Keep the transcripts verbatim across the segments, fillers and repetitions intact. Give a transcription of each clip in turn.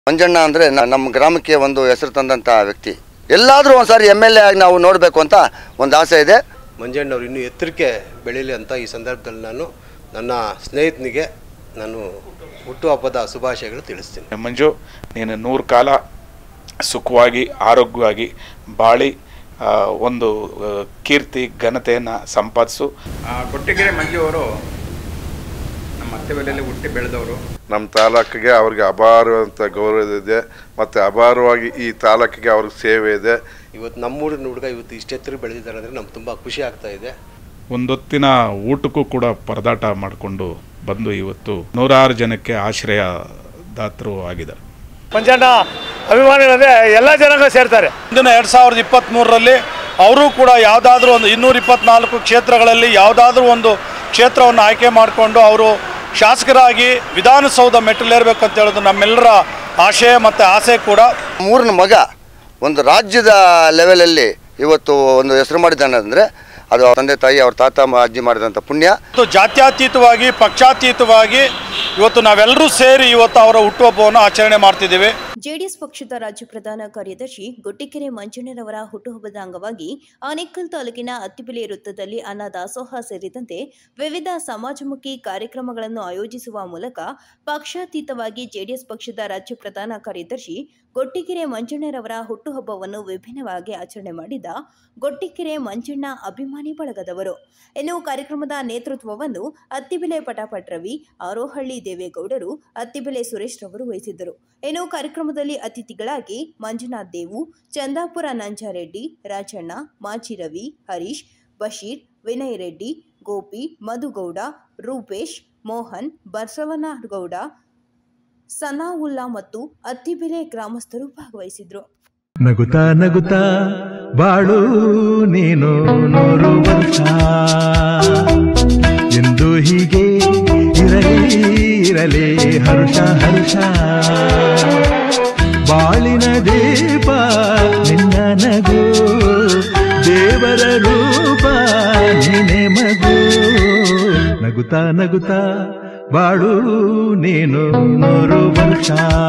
ಮಂಜಣ್ಣ ಅಂದರೆ ನಮ್ಮ ಗ್ರಾಮಕ್ಕೆ ಒಂದು ಹೆಸರು ತಂದಂಥ ವ್ಯಕ್ತಿ. ಎಲ್ಲಾದರೂ ಒಂದು ಸಾರಿ ಎಮ್ ಎಲ್ ಎ ಆಗಿ ನಾವು ನೋಡಬೇಕು ಅಂತ ಒಂದು ಆಸೆ ಇದೆ. ಮಂಜಣ್ಣವ್ರು ಇನ್ನೂ ಎತ್ತರಕ್ಕೆ ಬೆಳೀಲಿ ಅಂತ ಈ ಸಂದರ್ಭದಲ್ಲಿ ನಾನು ನನ್ನ ಸ್ನೇಹಿತನಿಗೆ ನಾನು ಹುಟ್ಟುಹಬ್ಬದ ಶುಭಾಶಯಗಳು ತಿಳಿಸ್ತೀನಿ. ಮಂಜು, ನೀನು ನೂರು ಕಾಲ ಸುಖವಾಗಿ ಆರೋಗ್ಯವಾಗಿ ಬಾಳಿ ಒಂದು ಕೀರ್ತಿ ಘನತೆಯನ್ನು ಸಂಪಾದಿಸು. ಕೊಟ್ಟಿಗೆರೆ ಮಂಜು ಅವರು ನಮ್ಮ ಅತ್ತೆಬೆಲೆಯಲ್ಲಿ ಹುಟ್ಟಿ ಬೆಳೆದವರು. ನಮ್ಮ ತಾಲೂಕಿಗೆ ಅವ್ರಿಗೆ ಅಪಾರವಂತ ಗೌರವ ಇದೆ ಮತ್ತು ಅಪಾರವಾಗಿ ಈ ತಾಲೂಕಿಗೆ ಅವ್ರಿಗೆ ಸೇವೆ ಇದೆ. ಇವತ್ತು ನಮ್ಮೂರಿನ ಹುಡುಗ ಇವತ್ತು ಇಷ್ಟೆತ್ತರು ಬೆಳೆದಿದ್ದಾರೆ ಅಂದರೆ ನಮ್ಗೆ ತುಂಬ ಖುಷಿ ಆಗ್ತಾ ಇದೆ. ಒಂದೊತ್ತಿನ ಊಟಕ್ಕೂ ಕೂಡ ಪರದಾಟ ಮಾಡಿಕೊಂಡು ಬಂದು ಇವತ್ತು ನೂರಾರು ಜನಕ್ಕೆ ಆಶ್ರಯ ದಾತರು ಆಗಿದ್ದಾರೆ. ಮಂಜಣ್ಣ ಅಭಿಮಾನಿಗಳಂದರೆ ಎಲ್ಲ ಜನಾಂಗ ಸೇರ್ತಾರೆ. ಮುಂದಿನ ಎರಡು ಸಾವಿರದ ಇಪ್ಪತ್ತ್ಮೂರರಲ್ಲಿ ಅವರು ಕೂಡ ಯಾವುದಾದ್ರೂ ಒಂದು ಇನ್ನೂರ ಇಪ್ಪತ್ನಾಲ್ಕು ಕ್ಷೇತ್ರಗಳಲ್ಲಿ ಯಾವುದಾದ್ರೂ ಒಂದು ಕ್ಷೇತ್ರವನ್ನು ಆಯ್ಕೆ ಮಾಡಿಕೊಂಡು ಅವರು ಶಾಸಕರಾಗಿ ವಿಧಾನಸೌಧ ಮೆಟ್ಟಿಲೇರಬೇಕು ಅಂತ ಹೇಳೋದು ನಮ್ಮೆಲ್ಲರ ಆಶಯ ಮತ್ತು ಆಸೆ ಕೂಡ. ಮೂರನ ಮಗ ಒಂದು ರಾಜ್ಯದ ಲೆವೆಲಲ್ಲಿ ಇವತ್ತು ಒಂದು ಹೆಸರು ಮಾಡಿದ್ದಾನೆ ಅಂದರೆ ಅದು ತಂದೆ ತಾಯಿ ಅವ್ರ ತಾತ ಅಜ್ಜಿ ಮಾಡಿದಂಥ ಪುಣ್ಯ. ಜಾತ್ಯತೀತವಾಗಿ ಪಕ್ಷಾತೀತವಾಗಿ ಇವತ್ತು ನಾವೆಲ್ಲರೂ ಸೇರಿ ಇವತ್ತು ಅವರ ಹುಟ್ಟುಹಬ್ಬವನ್ನು ಆಚರಣೆ ಮಾಡ್ತಿದ್ದೇವೆ. ಜೆಡಿಎಸ್ ಪಕ್ಷದ ರಾಜ್ಯ ಪ್ರಧಾನ ಕಾರ್ಯದರ್ಶಿ ಗೊಟ್ಟಿಕೆರೆ ಮಂಜಣ್ಣರವರ ಹುಟ್ಟುಹಬ್ಬದ ಅಂಗವಾಗಿ ಆನೇಕಲ್ ತಾಲೂಕಿನ ಅತ್ತಿಬೆಲೆ ವೃತ್ತದಲ್ಲಿ ಅನ್ನ ದಾಸೋಹ ಸೇರಿದಂತೆ ವಿವಿಧ ಸಮಾಜಮುಖಿ ಕಾರ್ಯಕ್ರಮಗಳನ್ನು ಆಯೋಜಿಸುವ ಮೂಲಕ ಪಕ್ಷಾತೀತವಾಗಿ ಜೆಡಿಎಸ್ ಪಕ್ಷದ ರಾಜ್ಯ ಪ್ರಧಾನ ಕಾರ್ಯದರ್ಶಿ ಗೊಟ್ಟಿಕೆರೆ ಮಂಜಣ್ಣರವರ ಹುಟ್ಟುಹಬ್ಬವನ್ನು ವಿಭಿನ್ನವಾಗಿ ಆಚರಣೆ ಮಾಡಿದ ಗೊಟ್ಟಿಕೆರೆ ಮಂಜಣ್ಣ ಅಭಿಮಾನಿ ಬಳಗದವರು. ಇನ್ನು ಕಾರ್ಯಕ್ರಮದ ನೇತೃತ್ವವನ್ನು ಅತ್ತಿಬೆಲೆ ಪಟಾಪಟ್ ರವಿ, ಆರೋಹಳ್ಳಿ ದೇವೇಗೌಡರು, ಅತ್ತಿಬೆಲೆ ಸುರೇಶ್ ರವರು ವಹಿಸಿದ್ದರು. ಇನ್ನು ಕಾರ್ಯಕ್ರಮದಲ್ಲಿ ಅತಿಥಿಗಳಾಗಿ ಮಂಜುನಾಥ್ ದೇವು, ಚಂದಾಪುರ ನಂಜಾರೆಡ್ಡಿ, ರಾಜಣ್ಣ, ಮಾಜಿ ರವಿ, ಹರೀಶ್, ಬಶೀರ್, ವಿನಯ್ ರೆಡ್ಡಿ, ಗೋಪಿ, ಮಧುಗೌಡ, ರೂಪೇಶ್, ಮೋಹನ್, ಬಸವನಗೌಡ, ಸನಾವುಲ್ಲಾ ಮತ್ತು ಅತ್ತಿಬೆಲೆ ಗ್ರಾಮಸ್ಥರು ಭಾಗವಹಿಸಿದ್ರು. ನಗುತ್ತಾ ನಗುತ್ತಾ ಬಾಳು ನೀನು ನೂರು ವರ್ಷ ಎಂದು ಹೀಗೆ ಇರಲಿ ಇರಲಿ ಹರುಷ ಹರುಷ. ಬಾಳಿನ ದೀಪ ನಿನ್ನ ನಗು, ದೇವರ ರೂಪ ನೀನೆ ಮಗು. ನಗುತ್ತಾ ನಗುತ್ತಾ ಬಾಳು ನೀನು ನೂರು ವರ್ಷ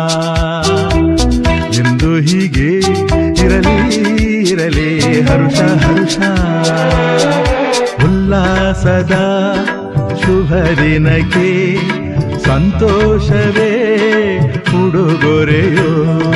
ಎಂದು ಹೀಗೆ ಇರಲಿ ಇರಲಿ ಹರುಷ ಹರುಷ. ಉಲ್ಲಾಸದ ಶುಭ ದಿನಕ್ಕೆ ಸಂತೋಷವೇ ಉಡುಗೊರೆಯೋ.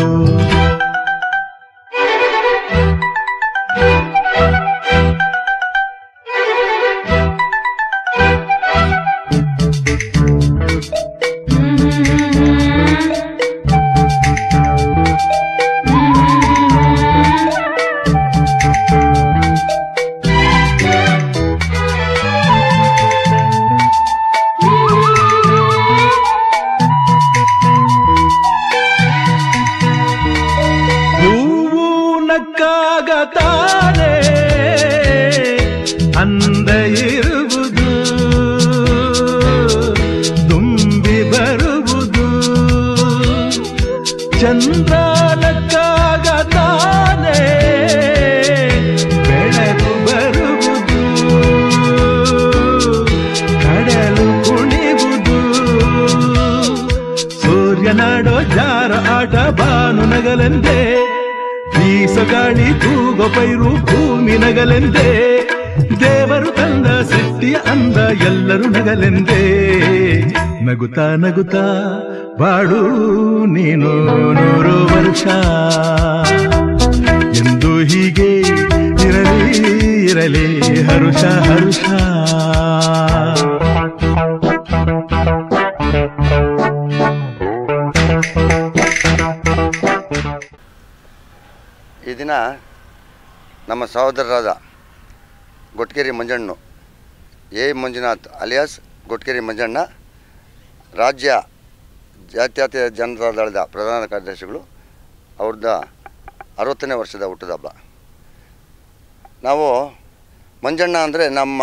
ನಕ್ಕಾಗತಾನೆ ಅಂದ ಇರುವುದು, ತುಂಬಿ ಬರುವುದು. ಚಂದ್ರ ನಕ್ಕಾಗತಾನೆ ಬೆಳಕು ಬರುವುದು, ಕಡಲು ಕುಣಿವುದು. ಸೂರ್ಯನಾಡೋ ಜಾರ ಆಟ ಬಾನು ನಗಲೆಂದೇ, ಬೀಸಗಾಳಿ ತೂಗ ಪೈರು ಭೂಮಿ ನಗಲೆಂದೇ. ದೇವರು ತಂದ ಸೃಷ್ಟಿಯ ಅಂದ ಎಲ್ಲರೂ ನಗಲೆಂದೇ. ನಗುತ್ತಾ ನಗುತ್ತಾ ಬಾಳು ನೀನು ನೂರು ವರ್ಷ ಎಂದು ಹೀಗೆ ಇರಲಿ ಇರಲಿ ಹರುಷ ಹರುಷ. ಈ ದಿನ ನಮ್ಮ ಸಹೋದರರಾದ ಗೊಟ್ಟಿಗೆರೆ ಮಂಜಣ್ಣ ಎ ಮಂಜುನಾಥ್ ಅಲಿಯಾಸ್ ಗೊಟ್ಟಿಗೆರೆ ಮಂಜಣ್ಣ ರಾಜ್ಯ ಜಾತ್ಯತೀತ ಜನತಾ ದಳದ ಪ್ರಧಾನ ಕಾರ್ಯದರ್ಶಿಗಳು ಅವ್ರದ್ದು ಅರವತ್ತನೇ ವರ್ಷದ ಹುಟ್ಟದ ಹಬ್ಬ. ನಾವು ಮಂಜಣ್ಣ ಅಂದರೆ ನಮ್ಮ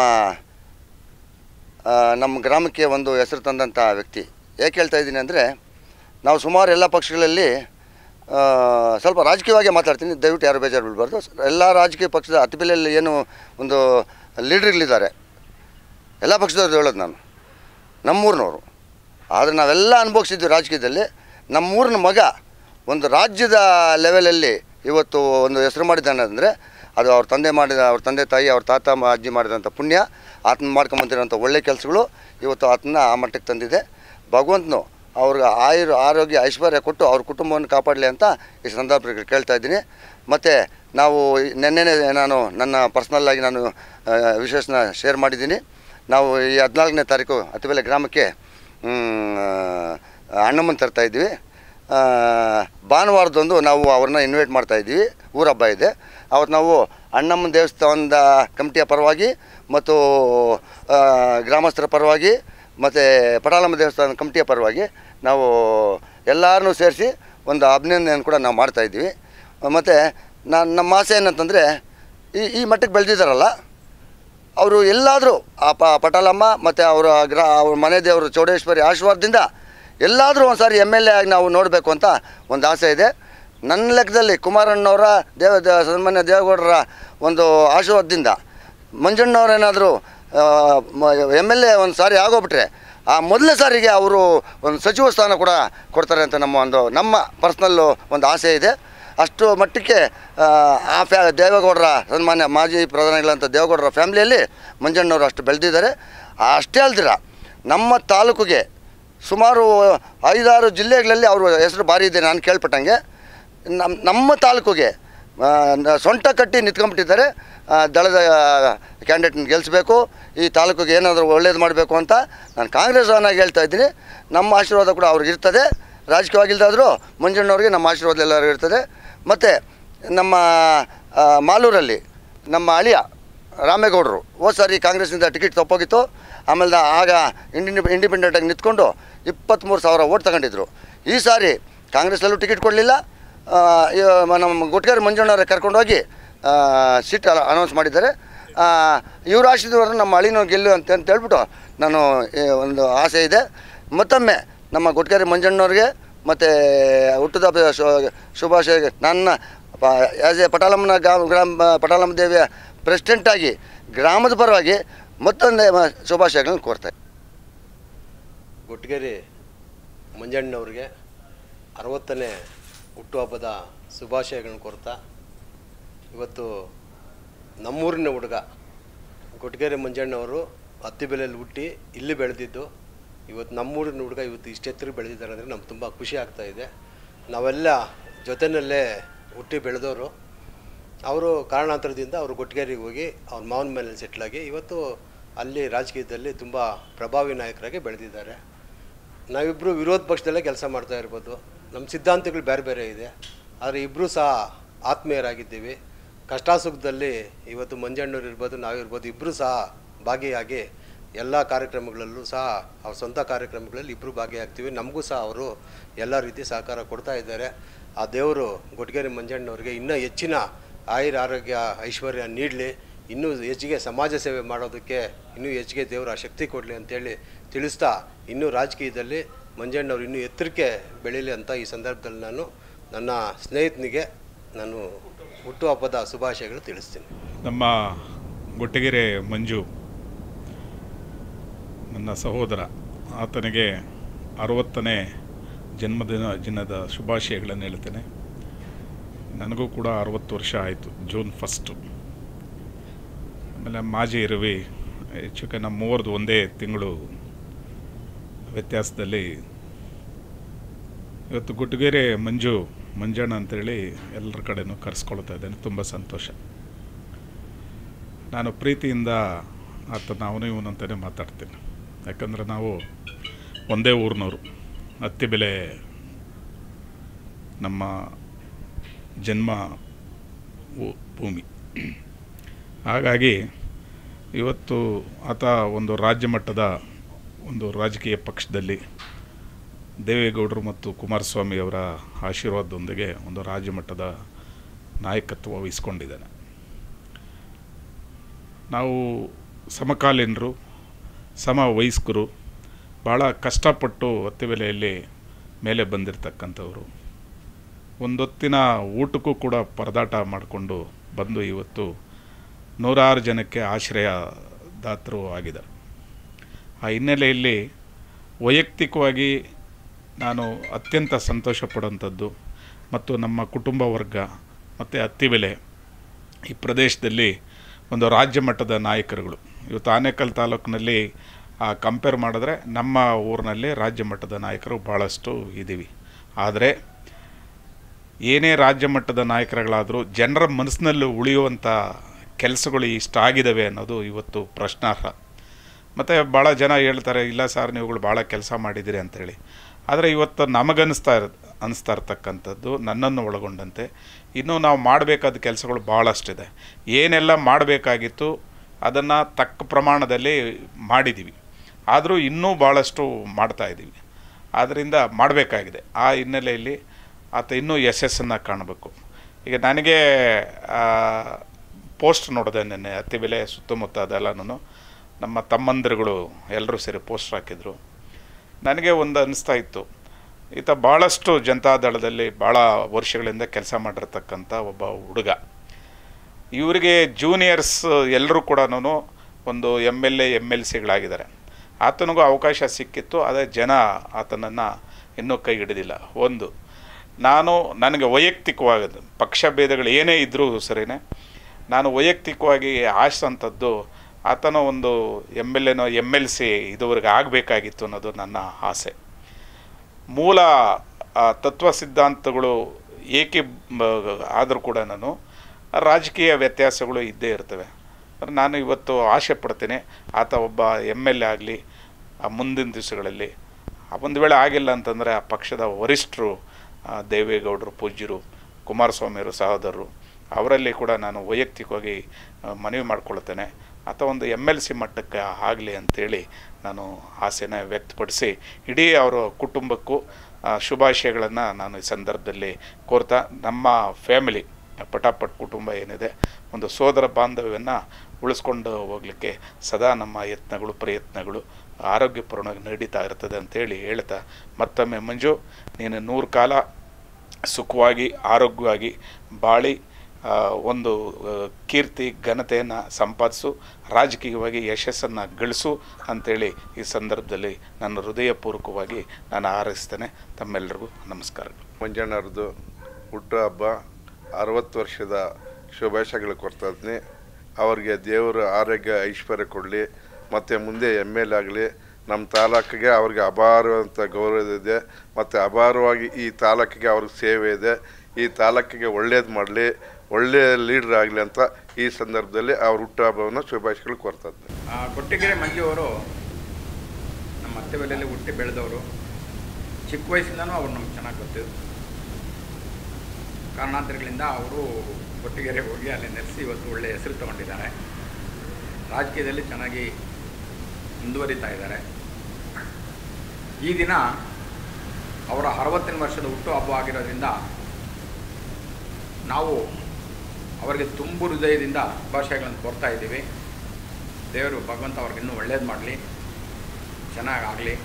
ನಮ್ಮ ಗ್ರಾಮಕ್ಕೆ ಒಂದು ಹೆಸರು ತಂದಂಥ ವ್ಯಕ್ತಿ. ಏಕೆ ಹೇಳ್ತಾ ಇದ್ದೀನಿ ಅಂದರೆ ನಾವು ಸುಮಾರು ಎಲ್ಲ ಪಕ್ಷಗಳಲ್ಲಿ ಸ್ವಲ್ಪ ರಾಜಕೀಯವಾಗಿ ಮಾತಾಡ್ತೀನಿ, ದಯವಿಟ್ಟು ಯಾರು ಬೇಜಾರು ಬಿಡಬಾರ್ದು. ಎಲ್ಲ ರಾಜಕೀಯ ಪಕ್ಷದ ಅತ್ತಿಬೆಲೆಯಲ್ಲಿ ಏನು ಒಂದು ಲೀಡ್ರ್ಗಳಿದ್ದಾರೆ, ಎಲ್ಲ ಪಕ್ಷದವ್ರು ಹೇಳೋದು ನಾನು, ನಮ್ಮೂರಿನವರು. ಆದರೆ ನಾವೆಲ್ಲ ಅನುಭವಿಸಿದ್ವಿ ರಾಜಕೀಯದಲ್ಲಿ. ನಮ್ಮೂರಿನ ಮಗ ಒಂದು ರಾಜ್ಯದ ಲೆವೆಲಲ್ಲಿ ಇವತ್ತು ಒಂದು ಹೆಸರು ಮಾಡಿದ್ದಾನೆ ಅಂದರೆ ಅದು ಅವ್ರ ತಂದೆ ಮಾಡಿದ ಅವ್ರ ತಂದೆ ತಾಯಿ ಅವ್ರ ತಾತ ಅಜ್ಜಿ ಮಾಡಿದಂಥ ಪುಣ್ಯ, ಆತನ ಮಾಡ್ಕೊಂಬಂದಿರೋಂಥ ಒಳ್ಳೆ ಕೆಲಸಗಳು ಇವತ್ತು ಆತನ ಆ ಮಟ್ಟಕ್ಕೆ ತಂದಿದೆ. ಭಗವಂತನು ಅವ್ರಿಗೆ ಆಯುರ್ ಆರೋಗ್ಯ ಐಶ್ವರ್ಯ ಕೊಟ್ಟು ಅವ್ರ ಕುಟುಂಬವನ್ನು ಕಾಪಾಡಲಿ ಅಂತ ಈ ಸಂದರ್ಭದಲ್ಲಿ ಕೇಳ್ತಾ ಇದ್ದೀನಿ. ಮತ್ತು ನಾವು ನೆನ್ನೆನೇ ನಾನು ನನ್ನ ಪರ್ಸ್ನಲ್ಲಾಗಿ ನಾನು ವಿಶೇಷನ ಶೇರ್ ಮಾಡಿದ್ದೀನಿ. ನಾವು ಈ ಹದಿನಾಲ್ಕನೇ ತಾರೀಕು ಅತಿಬೆಲೆ ಗ್ರಾಮಕ್ಕೆ ಅಣ್ಣಮ್ಮನ ತರ್ತಾಯಿದ್ವಿ. ಭಾನುವಾರದೊಂದು ನಾವು ಅವ್ರನ್ನ ಇನ್ವೈಟ್ ಮಾಡ್ತಾಯಿದ್ವಿ. ಊರ ಹಬ್ಬ ಇದೆ ಅವತ್ತು. ನಾವು ಅಣ್ಣಮ್ಮನ ದೇವಸ್ಥಾನದ ಕಮಿಟಿಯ ಪರವಾಗಿ ಮತ್ತು ಗ್ರಾಮಸ್ಥರ ಪರವಾಗಿ ಮತ್ತು ಪಟಾಲಮ್ಮ ದೇವಸ್ಥಾನ ಕಮಿಟಿಯ ಪರವಾಗಿ ನಾವು ಎಲ್ಲರನ್ನೂ ಸೇರಿಸಿ ಒಂದು ಅಭಿನಂದನೆ ಕೂಡ ನಾವು ಮಾಡ್ತಾಯಿದ್ವಿ. ಮತ್ತು ನಾನು ನಮ್ಮ ಆಸೆ ಏನಂತಂದರೆ ಈ ಈ ಮಟ್ಟಕ್ಕೆ ಬೆಳೆದಿದ್ದಾರಲ್ಲ ಅವರು ಎಲ್ಲಾದರೂ ಆ ಪ ಪಟಾಲಮ್ಮ ಮತ್ತು ಅವರ ಗ್ರಾ ಅವ್ರ ಮನೆ ದೇವರು ಚೌಡೇಶ್ವರಿ ಆಶೀರ್ವಾದದಿಂದ ಎಲ್ಲಾದರೂ ಒಂದು ಸಾರಿ ಎಮ್ ಎಲ್ ಎ ಆಗಿ ನಾವು ನೋಡಬೇಕು ಅಂತ ಒಂದು ಆಸೆ ಇದೆ. ನನ್ನ ಲೆಕ್ಕದಲ್ಲಿ ಕುಮಾರಣ್ಣವರ ದೇವ ಸನ್ಮಾನ್ಯ ದೇವೇಗೌಡರ ಒಂದು ಆಶೀರ್ವಾದದಿಂದ ಮಂಜಣ್ಣವ್ರೇನಾದರೂ ಎಮ್ ಎಲ್ ಎ ಒಂದು ಸಾರಿ ಆಗೋಗ್ಬಿಟ್ರೆ ಆ ಮೊದಲನೇ ಸಾರಿಗೆ ಅವರು ಒಂದು ಸಚಿವ ಸ್ಥಾನ ಕೂಡ ಕೊಡ್ತಾರೆ ಅಂತ ನಮ್ಮ ಒಂದು ನಮ್ಮ ಪರ್ಸ್ನಲ್ಲು ಒಂದು ಆಸೆ ಇದೆ. ಅಷ್ಟು ಮಟ್ಟಕ್ಕೆ ಆ ಫ್ಯಾ ದೇವೇಗೌಡರ ಸನ್ಮಾನ್ಯ ಮಾಜಿ ಪ್ರಧಾನಿಗಳಂಥ ದೇವೇಗೌಡರ ಫ್ಯಾಮಿಲಿಯಲ್ಲಿ ಮಂಜಣ್ಣವರು ಅಷ್ಟು ಬೆಳೆದಿದ್ದಾರೆ. ಅಷ್ಟೇ ಅಲ್ದಿರ ನಮ್ಮ ತಾಲೂಕಿಗೆ ಸುಮಾರು ಐದಾರು ಜಿಲ್ಲೆಗಳಲ್ಲಿ ಅವರು ಹೆಸರು ಭಾರಿ ಇದೆ. ನಾನು ಕೇಳ್ಪಟ್ಟಂಗೆ ನಮ್ಮ ನಮ್ಮ ತಾಲೂಕಿಗೆ ಸೊಂಟ ಕಟ್ಟಿ ನಿಂತ್ಕೊಂಡ್ಬಿಟ್ಟಿದ್ದಾರೆ. ದಳದ ಕ್ಯಾಂಡಿಡೇಟ್ನ ಗೆಲ್ಲಿಸ್ಬೇಕು, ಈ ತಾಲೂಕಿಗೆ ಏನಾದರೂ ಒಳ್ಳೇದು ಮಾಡಬೇಕು ಅಂತ ನಾನು ಕಾಂಗ್ರೆಸ್ ಅವನಾಗಿ ಹೇಳ್ತಾ ಇದ್ದೀನಿ. ನಮ್ಮ ಆಶೀರ್ವಾದ ಕೂಡ ಅವ್ರಿಗೆ ಇರ್ತದೆ. ರಾಜಕೀಯವಾಗಿಲ್ದಾದರೂ ಮಂಜಣ್ಣವ್ರಿಗೆ ನಮ್ಮ ಆಶೀರ್ವಾದ ಎಲ್ಲರಿಗೂ ಇರ್ತದೆ. ಮತ್ತು ನಮ್ಮ ಮಾಲೂರಲ್ಲಿ ನಮ್ಮ ಅಳಿಯ ರಾಮೇಗೌಡರು ಹೋದ ಸಾರಿ ಕಾಂಗ್ರೆಸ್ನಿಂದ ಟಿಕೆಟ್ ತಪ್ಪೋಗಿತ್ತು. ಆಮೇಲೆ ಆಗ ಇಂಡಿ ಇಂಡಿಪೆಂಡೆಂಟಾಗಿ ನಿಂತ್ಕೊಂಡು ಇಪ್ಪತ್ತ್ಮೂರು ಸಾವಿರ ಓಟ್ ತಗೊಂಡಿದ್ರು. ಈ ಸಾರಿ ಕಾಂಗ್ರೆಸ್ನಲ್ಲೂ ಟಿಕೆಟ್ ಕೊಡಲಿಲ್ಲ. ನಮ್ಮ ಗುಟ್ಕೇರಿ ಮಂಜಣ್ಣವರೇ ಕರ್ಕೊಂಡೋಗಿ ಸೀಟ್ ಅನೌನ್ಸ್ ಮಾಡಿದ್ದಾರೆ. ಇವ್ರ ಆಶೀರ್ವಾದ ನಮ್ಮ ಅಳಿನೋ ಗೆಲ್ಲು ಅಂತ ಅಂತ ಹೇಳ್ಬಿಟ್ಟು ನಾನು ಒಂದು ಆಸೆ ಇದೆ. ಮತ್ತೊಮ್ಮೆ ನಮ್ಮ ಗುಟ್ಕೇರಿ ಮಂಜಣ್ಣವ್ರಿಗೆ ಮತ್ತು ಹುಟ್ಟುಹಬ್ಬದ ಶುಭಾಶಯ ನನ್ನ ಆ್ಯಸ್ ಎ ಪಟಾಲಮ್ಮನ ಗ್ರಾಮ ಪಟಾಲಮ್ಮ ದೇವಿಯ ಪ್ರೆಸಿಡೆಂಟಾಗಿ ಗ್ರಾಮದ ಪರವಾಗಿ ಮತ್ತೊಂದು ಶುಭಾಶಯಗಳನ್ನು ಕೋರ್ತಾರೆ. ಗುಟ್ಕೇರಿ ಮಂಜಣ್ಣವ್ರಿಗೆ ಅರವತ್ತನೇ ಹುಟ್ಟುಹಬ್ಬದ ಶುಭಾಶಯಗಳನ್ನು ಕೋರ್ತಾ, ಇವತ್ತು ನಮ್ಮೂರಿನ ಹುಡುಗ ಗುಟ್ಕೇರಿ ಮಂಜಣ್ಣವರು ಅತ್ತಿಬೆಲೆಯಲ್ಲಿ ಹುಟ್ಟಿ ಇಲ್ಲಿ ಬೆಳೆದಿದ್ದು, ಇವತ್ತು ನಮ್ಮೂರಿನ ಹುಡುಗ ಇವತ್ತು ಇಷ್ಟೆತ್ತರಿಗೆ ಬೆಳೆದಿದ್ದಾರೆ ಅಂದರೆ ನಮ್ಗೆ ತುಂಬ ಖುಷಿ ಆಗ್ತಾಯಿದೆ. ನಾವೆಲ್ಲ ಜೊತೆಯಲ್ಲೇ ಹುಟ್ಟಿ ಬೆಳೆದವರು. ಅವರು ಕಾರಣಾಂತರದಿಂದ ಅವರು ಗುಟ್ಕೇರಿಗೆ ಹೋಗಿ ಅವ್ರ ಮಾವನ ಮೇಲೆ ಸೆಟ್ಲಾಗಿ ಇವತ್ತು ಅಲ್ಲಿ ರಾಜಕೀಯದಲ್ಲಿ ತುಂಬ ಪ್ರಭಾವಿ ನಾಯಕರಾಗಿ ಬೆಳೆದಿದ್ದಾರೆ. ನಾವಿಬ್ಬರು ವಿರೋಧ ಪಕ್ಷದಲ್ಲೇ ಕೆಲಸ ಮಾಡ್ತಾ ಇರ್ಬೋದು, ನಮ್ಮ ಸಿದ್ಧಾಂತಗಳು ಬೇರೆ ಬೇರೆ ಇದೆ, ಆದರೆ ಇಬ್ಬರೂ ಸಹ ಆತ್ಮೀಯರಾಗಿದ್ದೀವಿ. ಕಷ್ಟ ಸುಖದಲ್ಲಿ ಇವತ್ತು ಮಂಜಣ್ಣವ್ರು ಇರ್ಬೋದು, ನಾವಿರ್ಬೋದು, ಇಬ್ಬರೂ ಸಹ ಭಾಗಿಯಾಗಿ ಎಲ್ಲ ಕಾರ್ಯಕ್ರಮಗಳಲ್ಲೂ ಸಹ ಅವ್ರ ಸ್ವಂತ ಕಾರ್ಯಕ್ರಮಗಳಲ್ಲಿ ಇಬ್ಬರು ಭಾಗಿಯಾಗ್ತೀವಿ. ನಮಗೂ ಸಹ ಅವರು ಎಲ್ಲ ರೀತಿ ಸಹಕಾರ ಕೊಡ್ತಾ ಇದ್ದಾರೆ. ಆ ದೇವರು ಗುಟ್ಕೇರಿ ಮಂಜಣ್ಣವ್ರಿಗೆ ಇನ್ನೂ ಹೆಚ್ಚಿನ ಆಯುರ ಆರೋಗ್ಯ ಐಶ್ವರ್ಯ ನೀಡಲಿ, ಇನ್ನೂ ಹೆಚ್ಚಿಗೆ ಸಮಾಜ ಸೇವೆ ಮಾಡೋದಕ್ಕೆ ಇನ್ನೂ ಹೆಚ್ಚಿಗೆ ದೇವರ ಶಕ್ತಿ ಕೊಡಲಿ ಅಂತೇಳಿ ತಿಳಿಸ್ತಾ, ಇನ್ನೂ ರಾಜಕೀಯದಲ್ಲಿ ಮಂಜಣ್ಣವ್ರು ಇನ್ನೂ ಎತ್ತರಕ್ಕೆ ಬೆಳೀಲಿ ಅಂತ ಈ ಸಂದರ್ಭದಲ್ಲಿ ನಾನು ನನ್ನ ಸ್ನೇಹಿತನಿಗೆ ನಾನು ಹುಟ್ಟುಹಬ್ಬದ ಶುಭಾಶಯಗಳು ತಿಳಿಸ್ತೀನಿ. ನಮ್ಮ ಗುಟ್ಟಗೆರೆ ಮಂಜು ನನ್ನ ಸಹೋದರ, ಆತನಿಗೆ ಅರವತ್ತನೇ ಜನ್ಮದಿನ ದಿನದ ಶುಭಾಶಯಗಳನ್ನು ಹೇಳ್ತೇನೆ. ನನಗೂ ಕೂಡ ಅರವತ್ತು ವರ್ಷ ಆಯಿತು, ಜೂನ್ ಫಸ್ಟು. ಆಮೇಲೆ ಮಾಜಿ ರವಿ ಹೆಚ್ಚು ನಮ್ಮ ಮೂವರದು ಒಂದೇ ತಿಂಗಳು ವ್ಯತ್ಯಾಸದಲ್ಲಿ ಇವತ್ತು ಗುಟ್ಟಗೆರೆ ಮಂಜು ಮಂಜಣ್ಣ ಅಂತೇಳಿ ಎಲ್ಲರ ಕಡೆನೂ ಕರೆಸ್ಕೊಳ್ತಾ ಇದ್ದೇನೆ. ತುಂಬ ಸಂತೋಷ. ನಾನು ಪ್ರೀತಿಯಿಂದ ಆತನ ಅವನು ಇವನು ಅಂತಲೇ ಮಾತಾಡ್ತೀನಿ. ಯಾಕಂದರೆ ನಾವು ಒಂದೇ ಊರಿನವರು, ಅತ್ತಿಬೆಲೆ ನಮ್ಮ ಜನ್ಮ ಭೂಮಿ. ಹಾಗಾಗಿ ಇವತ್ತು ಆತ ಒಂದು ರಾಜ್ಯ ಮಟ್ಟದ ಒಂದು ರಾಜಕೀಯ ಪಕ್ಷದಲ್ಲಿ ದೇವೇಗೌಡರು ಮತ್ತು ಕುಮಾರಸ್ವಾಮಿ ಅವರ ಆಶೀರ್ವಾದದೊಂದಿಗೆ ಒಂದು ರಾಜ್ಯ ಮಟ್ಟದ ನಾಯಕತ್ವ ವಹಿಸ್ಕೊಂಡಿದ್ದಾನೆ. ನಾವು ಸಮಕಾಲೀನರು, ಸಮ ವಯಸ್ಕರು, ಭಾಳ ಕಷ್ಟಪಟ್ಟು ಅತ್ತಿಬೆಲೆಯಲ್ಲಿ ಮೇಲೆ ಬಂದಿರತಕ್ಕಂಥವ್ರು. ಒಂದೊತ್ತಿನ ಊಟಕ್ಕೂ ಕೂಡ ಪರದಾಟ ಮಾಡಿಕೊಂಡು ಬಂದು ಇವತ್ತು ನೂರಾರು ಜನಕ್ಕೆ ಆಶ್ರಯದಾತರು ಆಗಿದ್ದಾರೆ. ಆ ಹಿನ್ನೆಲೆಯಲ್ಲಿ ವೈಯಕ್ತಿಕವಾಗಿ ನಾನು ಅತ್ಯಂತ ಸಂತೋಷ ಪಡುವಂಥದ್ದು, ಮತ್ತು ನಮ್ಮ ಕುಟುಂಬ ವರ್ಗ ಮತ್ತು ಅತ್ತಿಬೆಲೆ ಈ ಪ್ರದೇಶದಲ್ಲಿ ಒಂದು ರಾಜ್ಯ ಮಟ್ಟದ ನಾಯಕರುಗಳು. ಇವತ್ತು ಆನೇಕಲ್ ತಾಲೂಕಿನಲ್ಲಿ ಕಂಪೇರ್ ಮಾಡಿದ್ರೆ ನಮ್ಮ ಊರಿನಲ್ಲಿ ರಾಜ್ಯ ಮಟ್ಟದ ನಾಯಕರು ಭಾಳಷ್ಟು ಇದ್ದೀವಿ. ಆದರೆ ಏನೇ ರಾಜ್ಯ ಮಟ್ಟದ ನಾಯಕರುಗಳಾದರೂ ಜನರ ಮನಸ್ಸಿನಲ್ಲಿ ಉಳಿಯುವಂಥ ಕೆಲಸಗಳು ಇಷ್ಟಾಗಿದ್ದಾವೆ ಅನ್ನೋದು ಇವತ್ತು ಪ್ರಶ್ನಾರ್ಹ. ಮತ್ತು ಭಾಳ ಜನ ಹೇಳ್ತಾರೆ, ಇಲ್ಲ ಸರ್ ನೀವುಗಳು ಭಾಳ ಕೆಲಸ ಮಾಡಿದ್ದೀರಿ ಅಂಥೇಳಿ. ಆದರೆ ಇವತ್ತು ನಮಗನ್ನಿಸ್ತಾ ಇರ ಅನ್ನಿಸ್ತಾ ಇರ್ತಕ್ಕಂಥದ್ದು ನನ್ನನ್ನು ಒಳಗೊಂಡಂತೆ ಇನ್ನೂ ನಾವು ಮಾಡಬೇಕಾದ ಕೆಲಸಗಳು ಭಾಳಷ್ಟಿದೆ. ಏನೆಲ್ಲ ಮಾಡಬೇಕಾಗಿತ್ತು ಅದನ್ನು ತಕ್ಕ ಪ್ರಮಾಣದಲ್ಲಿ ಮಾಡಿದ್ದೀವಿ, ಆದರೂ ಇನ್ನೂ ಭಾಳಷ್ಟು ಮಾಡ್ತಾಯಿದ್ದೀವಿ. ಆದ್ದರಿಂದ ಮಾಡಬೇಕಾಗಿದೆ. ಆ ಹಿನ್ನೆಲೆಯಲ್ಲಿ ಆತ ಇನ್ನೂ ಯಶಸ್ಸನ್ನು ಕಾಣಬೇಕು. ಈಗ ನನಗೆ ಪೋಸ್ಟ್ ನೋಡಿದೆ ನಿನ್ನೆ, ಅತ್ತಿಬೆಲೆ ಸುತ್ತಮುತ್ತ ಅದೆಲ್ಲನೂ ನಮ್ಮ ತಮ್ಮಂದಿರುಗಳು ಎಲ್ಲರೂ ಸೇರಿ ಪೋಸ್ಟರ್ ಹಾಕಿದರು. ನನಗೆ ಒಂದು ಅನ್ನಿಸ್ತಾ ಇತ್ತು, ಈತ ಭಾಳಷ್ಟು ಜನತಾದಳದಲ್ಲಿ ಭಾಳ ವರ್ಷಗಳಿಂದ ಕೆಲಸ ಮಾಡಿರ್ತಕ್ಕಂಥ ಒಬ್ಬ ಹುಡುಗ. ಇವರಿಗೆ ಜೂನಿಯರ್ಸ್ ಎಲ್ಲರೂ ಕೂಡ ಒಂದು M L A M L ಸಿಗಳಾಗಿದ್ದಾರೆ. ಆತನಿಗೂ ಅವಕಾಶ ಸಿಕ್ಕಿತ್ತು, ಆದರೆ ಜನ ಆತನನ್ನು ಇನ್ನೂ ಕೈ ಹಿಡಿದಿಲ್ಲ. ಒಂದು ನಾನು ನನಗೆ ವೈಯಕ್ತಿಕವಾಗಿ ಪಕ್ಷ ಭೇದಗಳು ಏನೇ ಇದ್ದರೂ ಸರಿಯೇ ನಾನು ವೈಯಕ್ತಿಕವಾಗಿ ಆಶಿಸಂಥದ್ದು ಆತನ ಒಂದು ಎಮ್ ಎಲ್ ಎನೋ ಎಮ್ ಎಲ್ ಸಿ ಇದುವರೆಗೆ ಆಗಬೇಕಾಗಿತ್ತು ಅನ್ನೋದು ನನ್ನ ಆಸೆ. ಮೂಲ ತತ್ವ ಸಿದ್ಧಾಂತಗಳು ಏಕೆ ಆದರೂ ಕೂಡ ನಾನು ರಾಜಕೀಯ ವ್ಯತ್ಯಾಸಗಳು ಇದ್ದೇ ಇರ್ತವೆ. ನಾನು ಇವತ್ತು ಆಸೆ ಪಡ್ತೀನಿ ಆತ ಒಬ್ಬ ಎಮ್ ಎಲ್ ಎ ಆಗಲಿ ಮುಂದಿನ ದಿವಸಗಳಲ್ಲಿ. ಒಂದು ವೇಳೆ ಆಗಿಲ್ಲ ಅಂತಂದರೆ ಆ ಪಕ್ಷದ ವರಿಷ್ಠರು ದೇವೇಗೌಡರು, ಪೂಜ್ಯರು, ಕುಮಾರಸ್ವಾಮಿಯವರು ಸಹೋದರರು ಅವರಲ್ಲಿ ಕೂಡ ನಾನು ವೈಯಕ್ತಿಕವಾಗಿ ಮನವಿ ಮಾಡಿಕೊಳ್ತೇನೆ, ಆತ ಒಂದು ಎಮ್ ಎಲ್ ಸಿ ಮಟ್ಟಕ್ಕೆ ಆಗಲಿ ಅಂಥೇಳಿ ನಾನು ಆಸೆನ ವ್ಯಕ್ತಪಡಿಸಿ ಇಡೀ ಅವರ ಕುಟುಂಬಕ್ಕೂ ಶುಭಾಶಯಗಳನ್ನು ನಾನು ಈ ಸಂದರ್ಭದಲ್ಲಿ ಕೋರ್ತಾ, ನಮ್ಮ ಫ್ಯಾಮಿಲಿ ಪಟಾಪಟ್ ಕುಟುಂಬ ಏನಿದೆ ಒಂದು ಸೋದರ ಬಾಂಧವ್ಯವನ್ನು ಉಳಿಸ್ಕೊಂಡು ಹೋಗಲಿಕ್ಕೆ ಸದಾ ನಮ್ಮ ಯತ್ನಗಳು ಪ್ರಯತ್ನಗಳು ಆರೋಗ್ಯಪೂರ್ಣವಾಗಿ ನಡೀತಾ ಇರ್ತದೆ ಅಂಥೇಳಿ ಹೇಳ್ತಾ, ಮತ್ತೊಮ್ಮೆ ಮಂಜು ನೀನು ನೂರು ಕಾಲ ಸುಖವಾಗಿ ಆರೋಗ್ಯವಾಗಿ ಬಾಳಿ ಒಂದು ಕೀರ್ತಿ ಘನತೆಯನ್ನು ಸಂಪಾದಿಸು, ರಾಜಕೀಯವಾಗಿ ಯಶಸ್ಸನ್ನು ಗಳಿಸು ಅಂಥೇಳಿ ಈ ಸಂದರ್ಭದಲ್ಲಿ ನನ್ನ ಹೃದಯಪೂರ್ವಕವಾಗಿ ನಾನು ಹಾರೈಸ್ತೇನೆ. ತಮ್ಮೆಲ್ಲರಿಗೂ ನಮಸ್ಕಾರಗಳು. ಮಂಜಣ್ಣವ್ರದ್ದು ಹುಟ್ಟುಹಬ್ಬ ಅರವತ್ತು ವರ್ಷದ ಶುಭಾಶಯಗಳು ಕೊಡ್ತಾ ಇದ್ದೀನಿ. ಅವ್ರಿಗೆ ದೇವರು ಆರೋಗ್ಯ ಐಶ್ವರ್ಯ ಕೊಡಲಿ, ಮತ್ತು ಮುಂದೆ ಎಮ್ ಎಲ್ ಆಗಲಿ. ನಮ್ಮ ತಾಲೂಕಿಗೆ ಅವ್ರಿಗೆ ಅಪಾರವಂಥ ಗೌರವ ಇದೆ, ಮತ್ತು ಅಪಾರವಾಗಿ ಈ ತಾಲೂಕಿಗೆ ಅವ್ರಿಗೆ ಸೇವೆ ಇದೆ. ಈ ತಾಲೂಕಿಗೆ ಒಳ್ಳೇದು ಮಾಡಲಿ, ಒಳ್ಳೆಯ ಲೀಡರ್ ಆಗಲಿ ಅಂತ ಈ ಸಂದರ್ಭದಲ್ಲಿ ಅವ್ರ ಹುಟ್ಟುಹಬ್ಬವನ್ನು ಶುಭಾಶಯಗಳು ಕೊಡ್ತಾ ಇದ್ದಾರೆ. ಕೊಟ್ಟಿಗೆರೆ ಮಂಜುವರು ನಮ್ಮ ಅತ್ತೆಬೆಲೆಯಲ್ಲಿ ಹುಟ್ಟಿ ಬೆಳೆದವರು. ಚಿಕ್ಕ ವಯಸ್ಸಿಂದನೂ ಅವ್ರು ನಮ್ಗೆ ಚೆನ್ನಾಗಿ ಗೊತ್ತಿದ್ದು. ಕಾರಣಾಂತರಗಳಿಂದ ಅವರು ಕೊಟ್ಟಿಗೆರೆಗೆ ಹೋಗಿ ಅಲ್ಲಿ ನೆಲೆಸಿ ಇವತ್ತು ಒಳ್ಳೆಯ ಹೆಸರು ತಗೊಂಡಿದ್ದಾರೆ. ರಾಜಕೀಯದಲ್ಲಿ ಚೆನ್ನಾಗಿ ಮುಂದುವರಿತಾ ಇದ್ದಾರೆ. ಈ ದಿನ ಅವರ ಅರವತ್ತನೇ ವರ್ಷದ ಹುಟ್ಟುಹಬ್ಬ ಆಗಿರೋದ್ರಿಂದ ನಾವು ಅವರಿಗೆ ತುಂಬು ಹೃದಯದಿಂದ ಶುಭಾಶಯಗಳನ್ನು ಕೋರ್ತಾ ಇದ್ದೀವಿ. ದೇವರು ಭಗವಂತ ಅವ್ರಿಗೆ ಇನ್ನೂ ಒಳ್ಳೇದು ಮಾಡಲಿ, ಚೆನ್ನಾಗಾಗಲಿ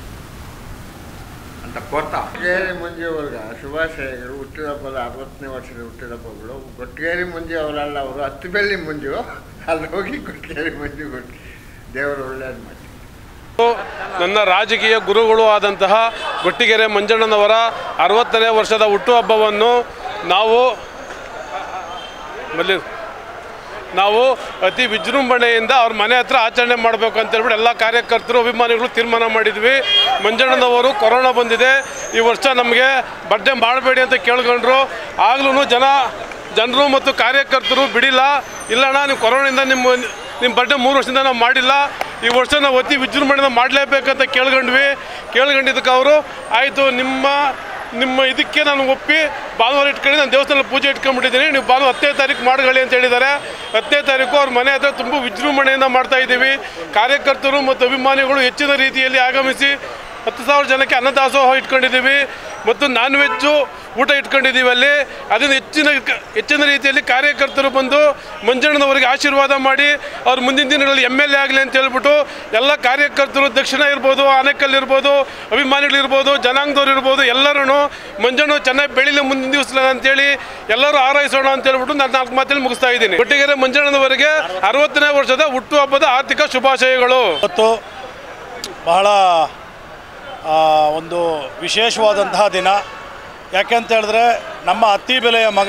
ಅಂತ ಕೋರ್ತಾ ಕೊಟ್ಟಿಗೆರೆ ಮಂಜು ಅವ್ರಿಗೆ ಶುಭಾಶಯಗಳು. ಹುಟ್ಟಿದಬ್ಬದ ಅರವತ್ತನೇ ವರ್ಷದ ಹುಟ್ಟಿದಬ್ಬಗಳು. ಕೊಟ್ಟಿಗೆರೆ ಮಂಜು ಅವರಲ್ಲ, ಅವರು ಅತ್ತಿಬೆಲೆ ಮಂಜು. ಅಲ್ಲಿ ಹೋಗಿ ಕೊಟ್ಟಿಗೆರೆ ಮಂಜು ಕೊಟ್ಟು ದೇವರು ಒಳ್ಳೇದು ಮಾಡಿ. ನನ್ನ ರಾಜಕೀಯ ಗುರುಗಳು ಆದಂತಹ ಕೊಟ್ಟಿಗೆರೆ ಮಂಜಣ್ಣನವರ ಅರವತ್ತನೇ ವರ್ಷದ ಹುಟ್ಟುಹಬ್ಬವನ್ನು ನಾವು ಮಲ್ಲಿ ನಾವು ಅತಿ ವಿಜೃಂಭಣೆಯಿಂದ ಅವ್ರ ಮನೆ ಹತ್ರ ಆಚರಣೆ ಮಾಡಬೇಕು ಅಂತ ಹೇಳ್ಬಿಟ್ಟು ಎಲ್ಲ ಕಾರ್ಯಕರ್ತರು ಅಭಿಮಾನಿಗಳು ತೀರ್ಮಾನ ಮಾಡಿದ್ವಿ. ಮಂಜಣ್ಣನವರು ಕೊರೋನಾ ಬಂದಿದೆ, ಈ ವರ್ಷ ನಮಗೆ ಬರ್ಡೇ ಮಾಡಬೇಡಿ ಅಂತ ಕೇಳ್ಕೊಂಡ್ರು. ಆಗ್ಲೂ ಜನ ಜನರು ಮತ್ತು ಕಾರ್ಯಕರ್ತರು ಬಿಡಿಲ್ಲ, ಇಲ್ಲಣ್ಣ ನೀವು ಕೊರೋನಾದಿಂದ ನಿಮ್ಮ ನಿಮ್ಮ ಬರ್ಡೇ ಮೂರು ವರ್ಷದಿಂದ ನಾವು ಮಾಡಿಲ್ಲ, ಈ ವರ್ಷ ನಾವು ಅತಿ ವಿಜೃಂಭಣೆಯಿಂದ ಮಾಡಲೇಬೇಕಂತ ಕೇಳ್ಕೊಂಡ್ವಿ. ಕೇಳ್ಕೊಂಡಿದ್ದಕ್ಕೆ ಅವರು ಆಯಿತು ನಿಮ್ಮ ನಿಮ್ಮ ಇದಕ್ಕೆ ನಾನು ಒಪ್ಪಿ ಭಾನುವಾರ ಇಟ್ಕೊಂಡು ನಾನು ದೇವಸ್ಥಾನದಲ್ಲಿ ಪೂಜೆ ಇಟ್ಕೊಂಡ್ಬಿಟ್ಟಿದ್ದೀನಿ, ನೀವು ಭಾನು ಹತ್ತನೇ ತಾರೀಕು ಮಾಡ್ಕೊಳ್ಳಿ ಅಂತ ಹೇಳಿದ್ದಾರೆ. ಹತ್ತನೇ ತಾರೀಕು ಅವ್ರ ಮನೆ ಹತ್ರ ತುಂಬ ವಿಜೃಂಭಣೆಯಿಂದ ಮಾಡ್ತಾಯಿದ್ದೀವಿ. ಕಾರ್ಯಕರ್ತರು ಮತ್ತು ಅಭಿಮಾನಿಗಳು ಹೆಚ್ಚಿನ ರೀತಿಯಲ್ಲಿ ಆಗಮಿಸಿ ಹತ್ತು ಸಾವಿರ ಜನಕ್ಕೆ ಅನ್ನದಾಸೋಹ ಇಟ್ಕೊಂಡಿದ್ದೀವಿ ಮತ್ತು ನಾನ್ ವೆಜ್ಜು ಊಟ ಇಟ್ಕೊಂಡಿದ್ದೀವಿ ಅಲ್ಲಿ. ಅದನ್ನು ಹೆಚ್ಚಿನ ಹೆಚ್ಚಿನ ರೀತಿಯಲ್ಲಿ ಕಾರ್ಯಕರ್ತರು ಬಂದು ಮಂಜಣ್ಣನವರಿಗೆ ಆಶೀರ್ವಾದ ಮಾಡಿ ಅವ್ರು ಮುಂದಿನ ದಿನಗಳಲ್ಲಿ ಎಮ್ ಎಲ್ ಎ ಆಗಲಿ ಅಂತ ಹೇಳ್ಬಿಟ್ಟು ಎಲ್ಲ ಕಾರ್ಯಕರ್ತರು ದಕ್ಷಿಣ ಇರ್ಬೋದು, ಆನೇಕಲ್ ಇರ್ಬೋದು, ಅಭಿಮಾನಿಗಳಿರ್ಬೋದು, ಜನಾಂಗದವ್ರು ಇರ್ಬೋದು, ಎಲ್ಲರೂ ಮಂಜಣ್ಣ ಚೆನ್ನಾಗಿ ಬೆಳೀಲಿ ಮುಂದಿನ ದಿವಸ ಅಂತೇಳಿ ಎಲ್ಲರೂ ಹಾರೈಸೋಣ ಅಂತ ಹೇಳ್ಬಿಟ್ಟು ನಾನು ನಾಲ್ಕು ಮಾತಲ್ಲಿ ಮುಗಿಸ್ತಾ ಇದ್ದೀನಿ. ಕೊಟ್ಟಿಗೆರೆ ಮಂಜಣ್ಣನವರಿಗೆ ಅರವತ್ತನೇ ವರ್ಷದ ಹುಟ್ಟುಹಬ್ಬದ ಆರ್ಥಿಕ ಶುಭಾಶಯಗಳು. ಇವತ್ತು ಬಹಳ ಒಂದು ವಿಶೇಷವಾದಂತಹ ದಿನ. ಯಾಕೆಂತ ಹೇಳಿದ್ರೆ ನಮ್ಮ ಹತ್ತಿ ಬೆಲೆಯ ಮಗ,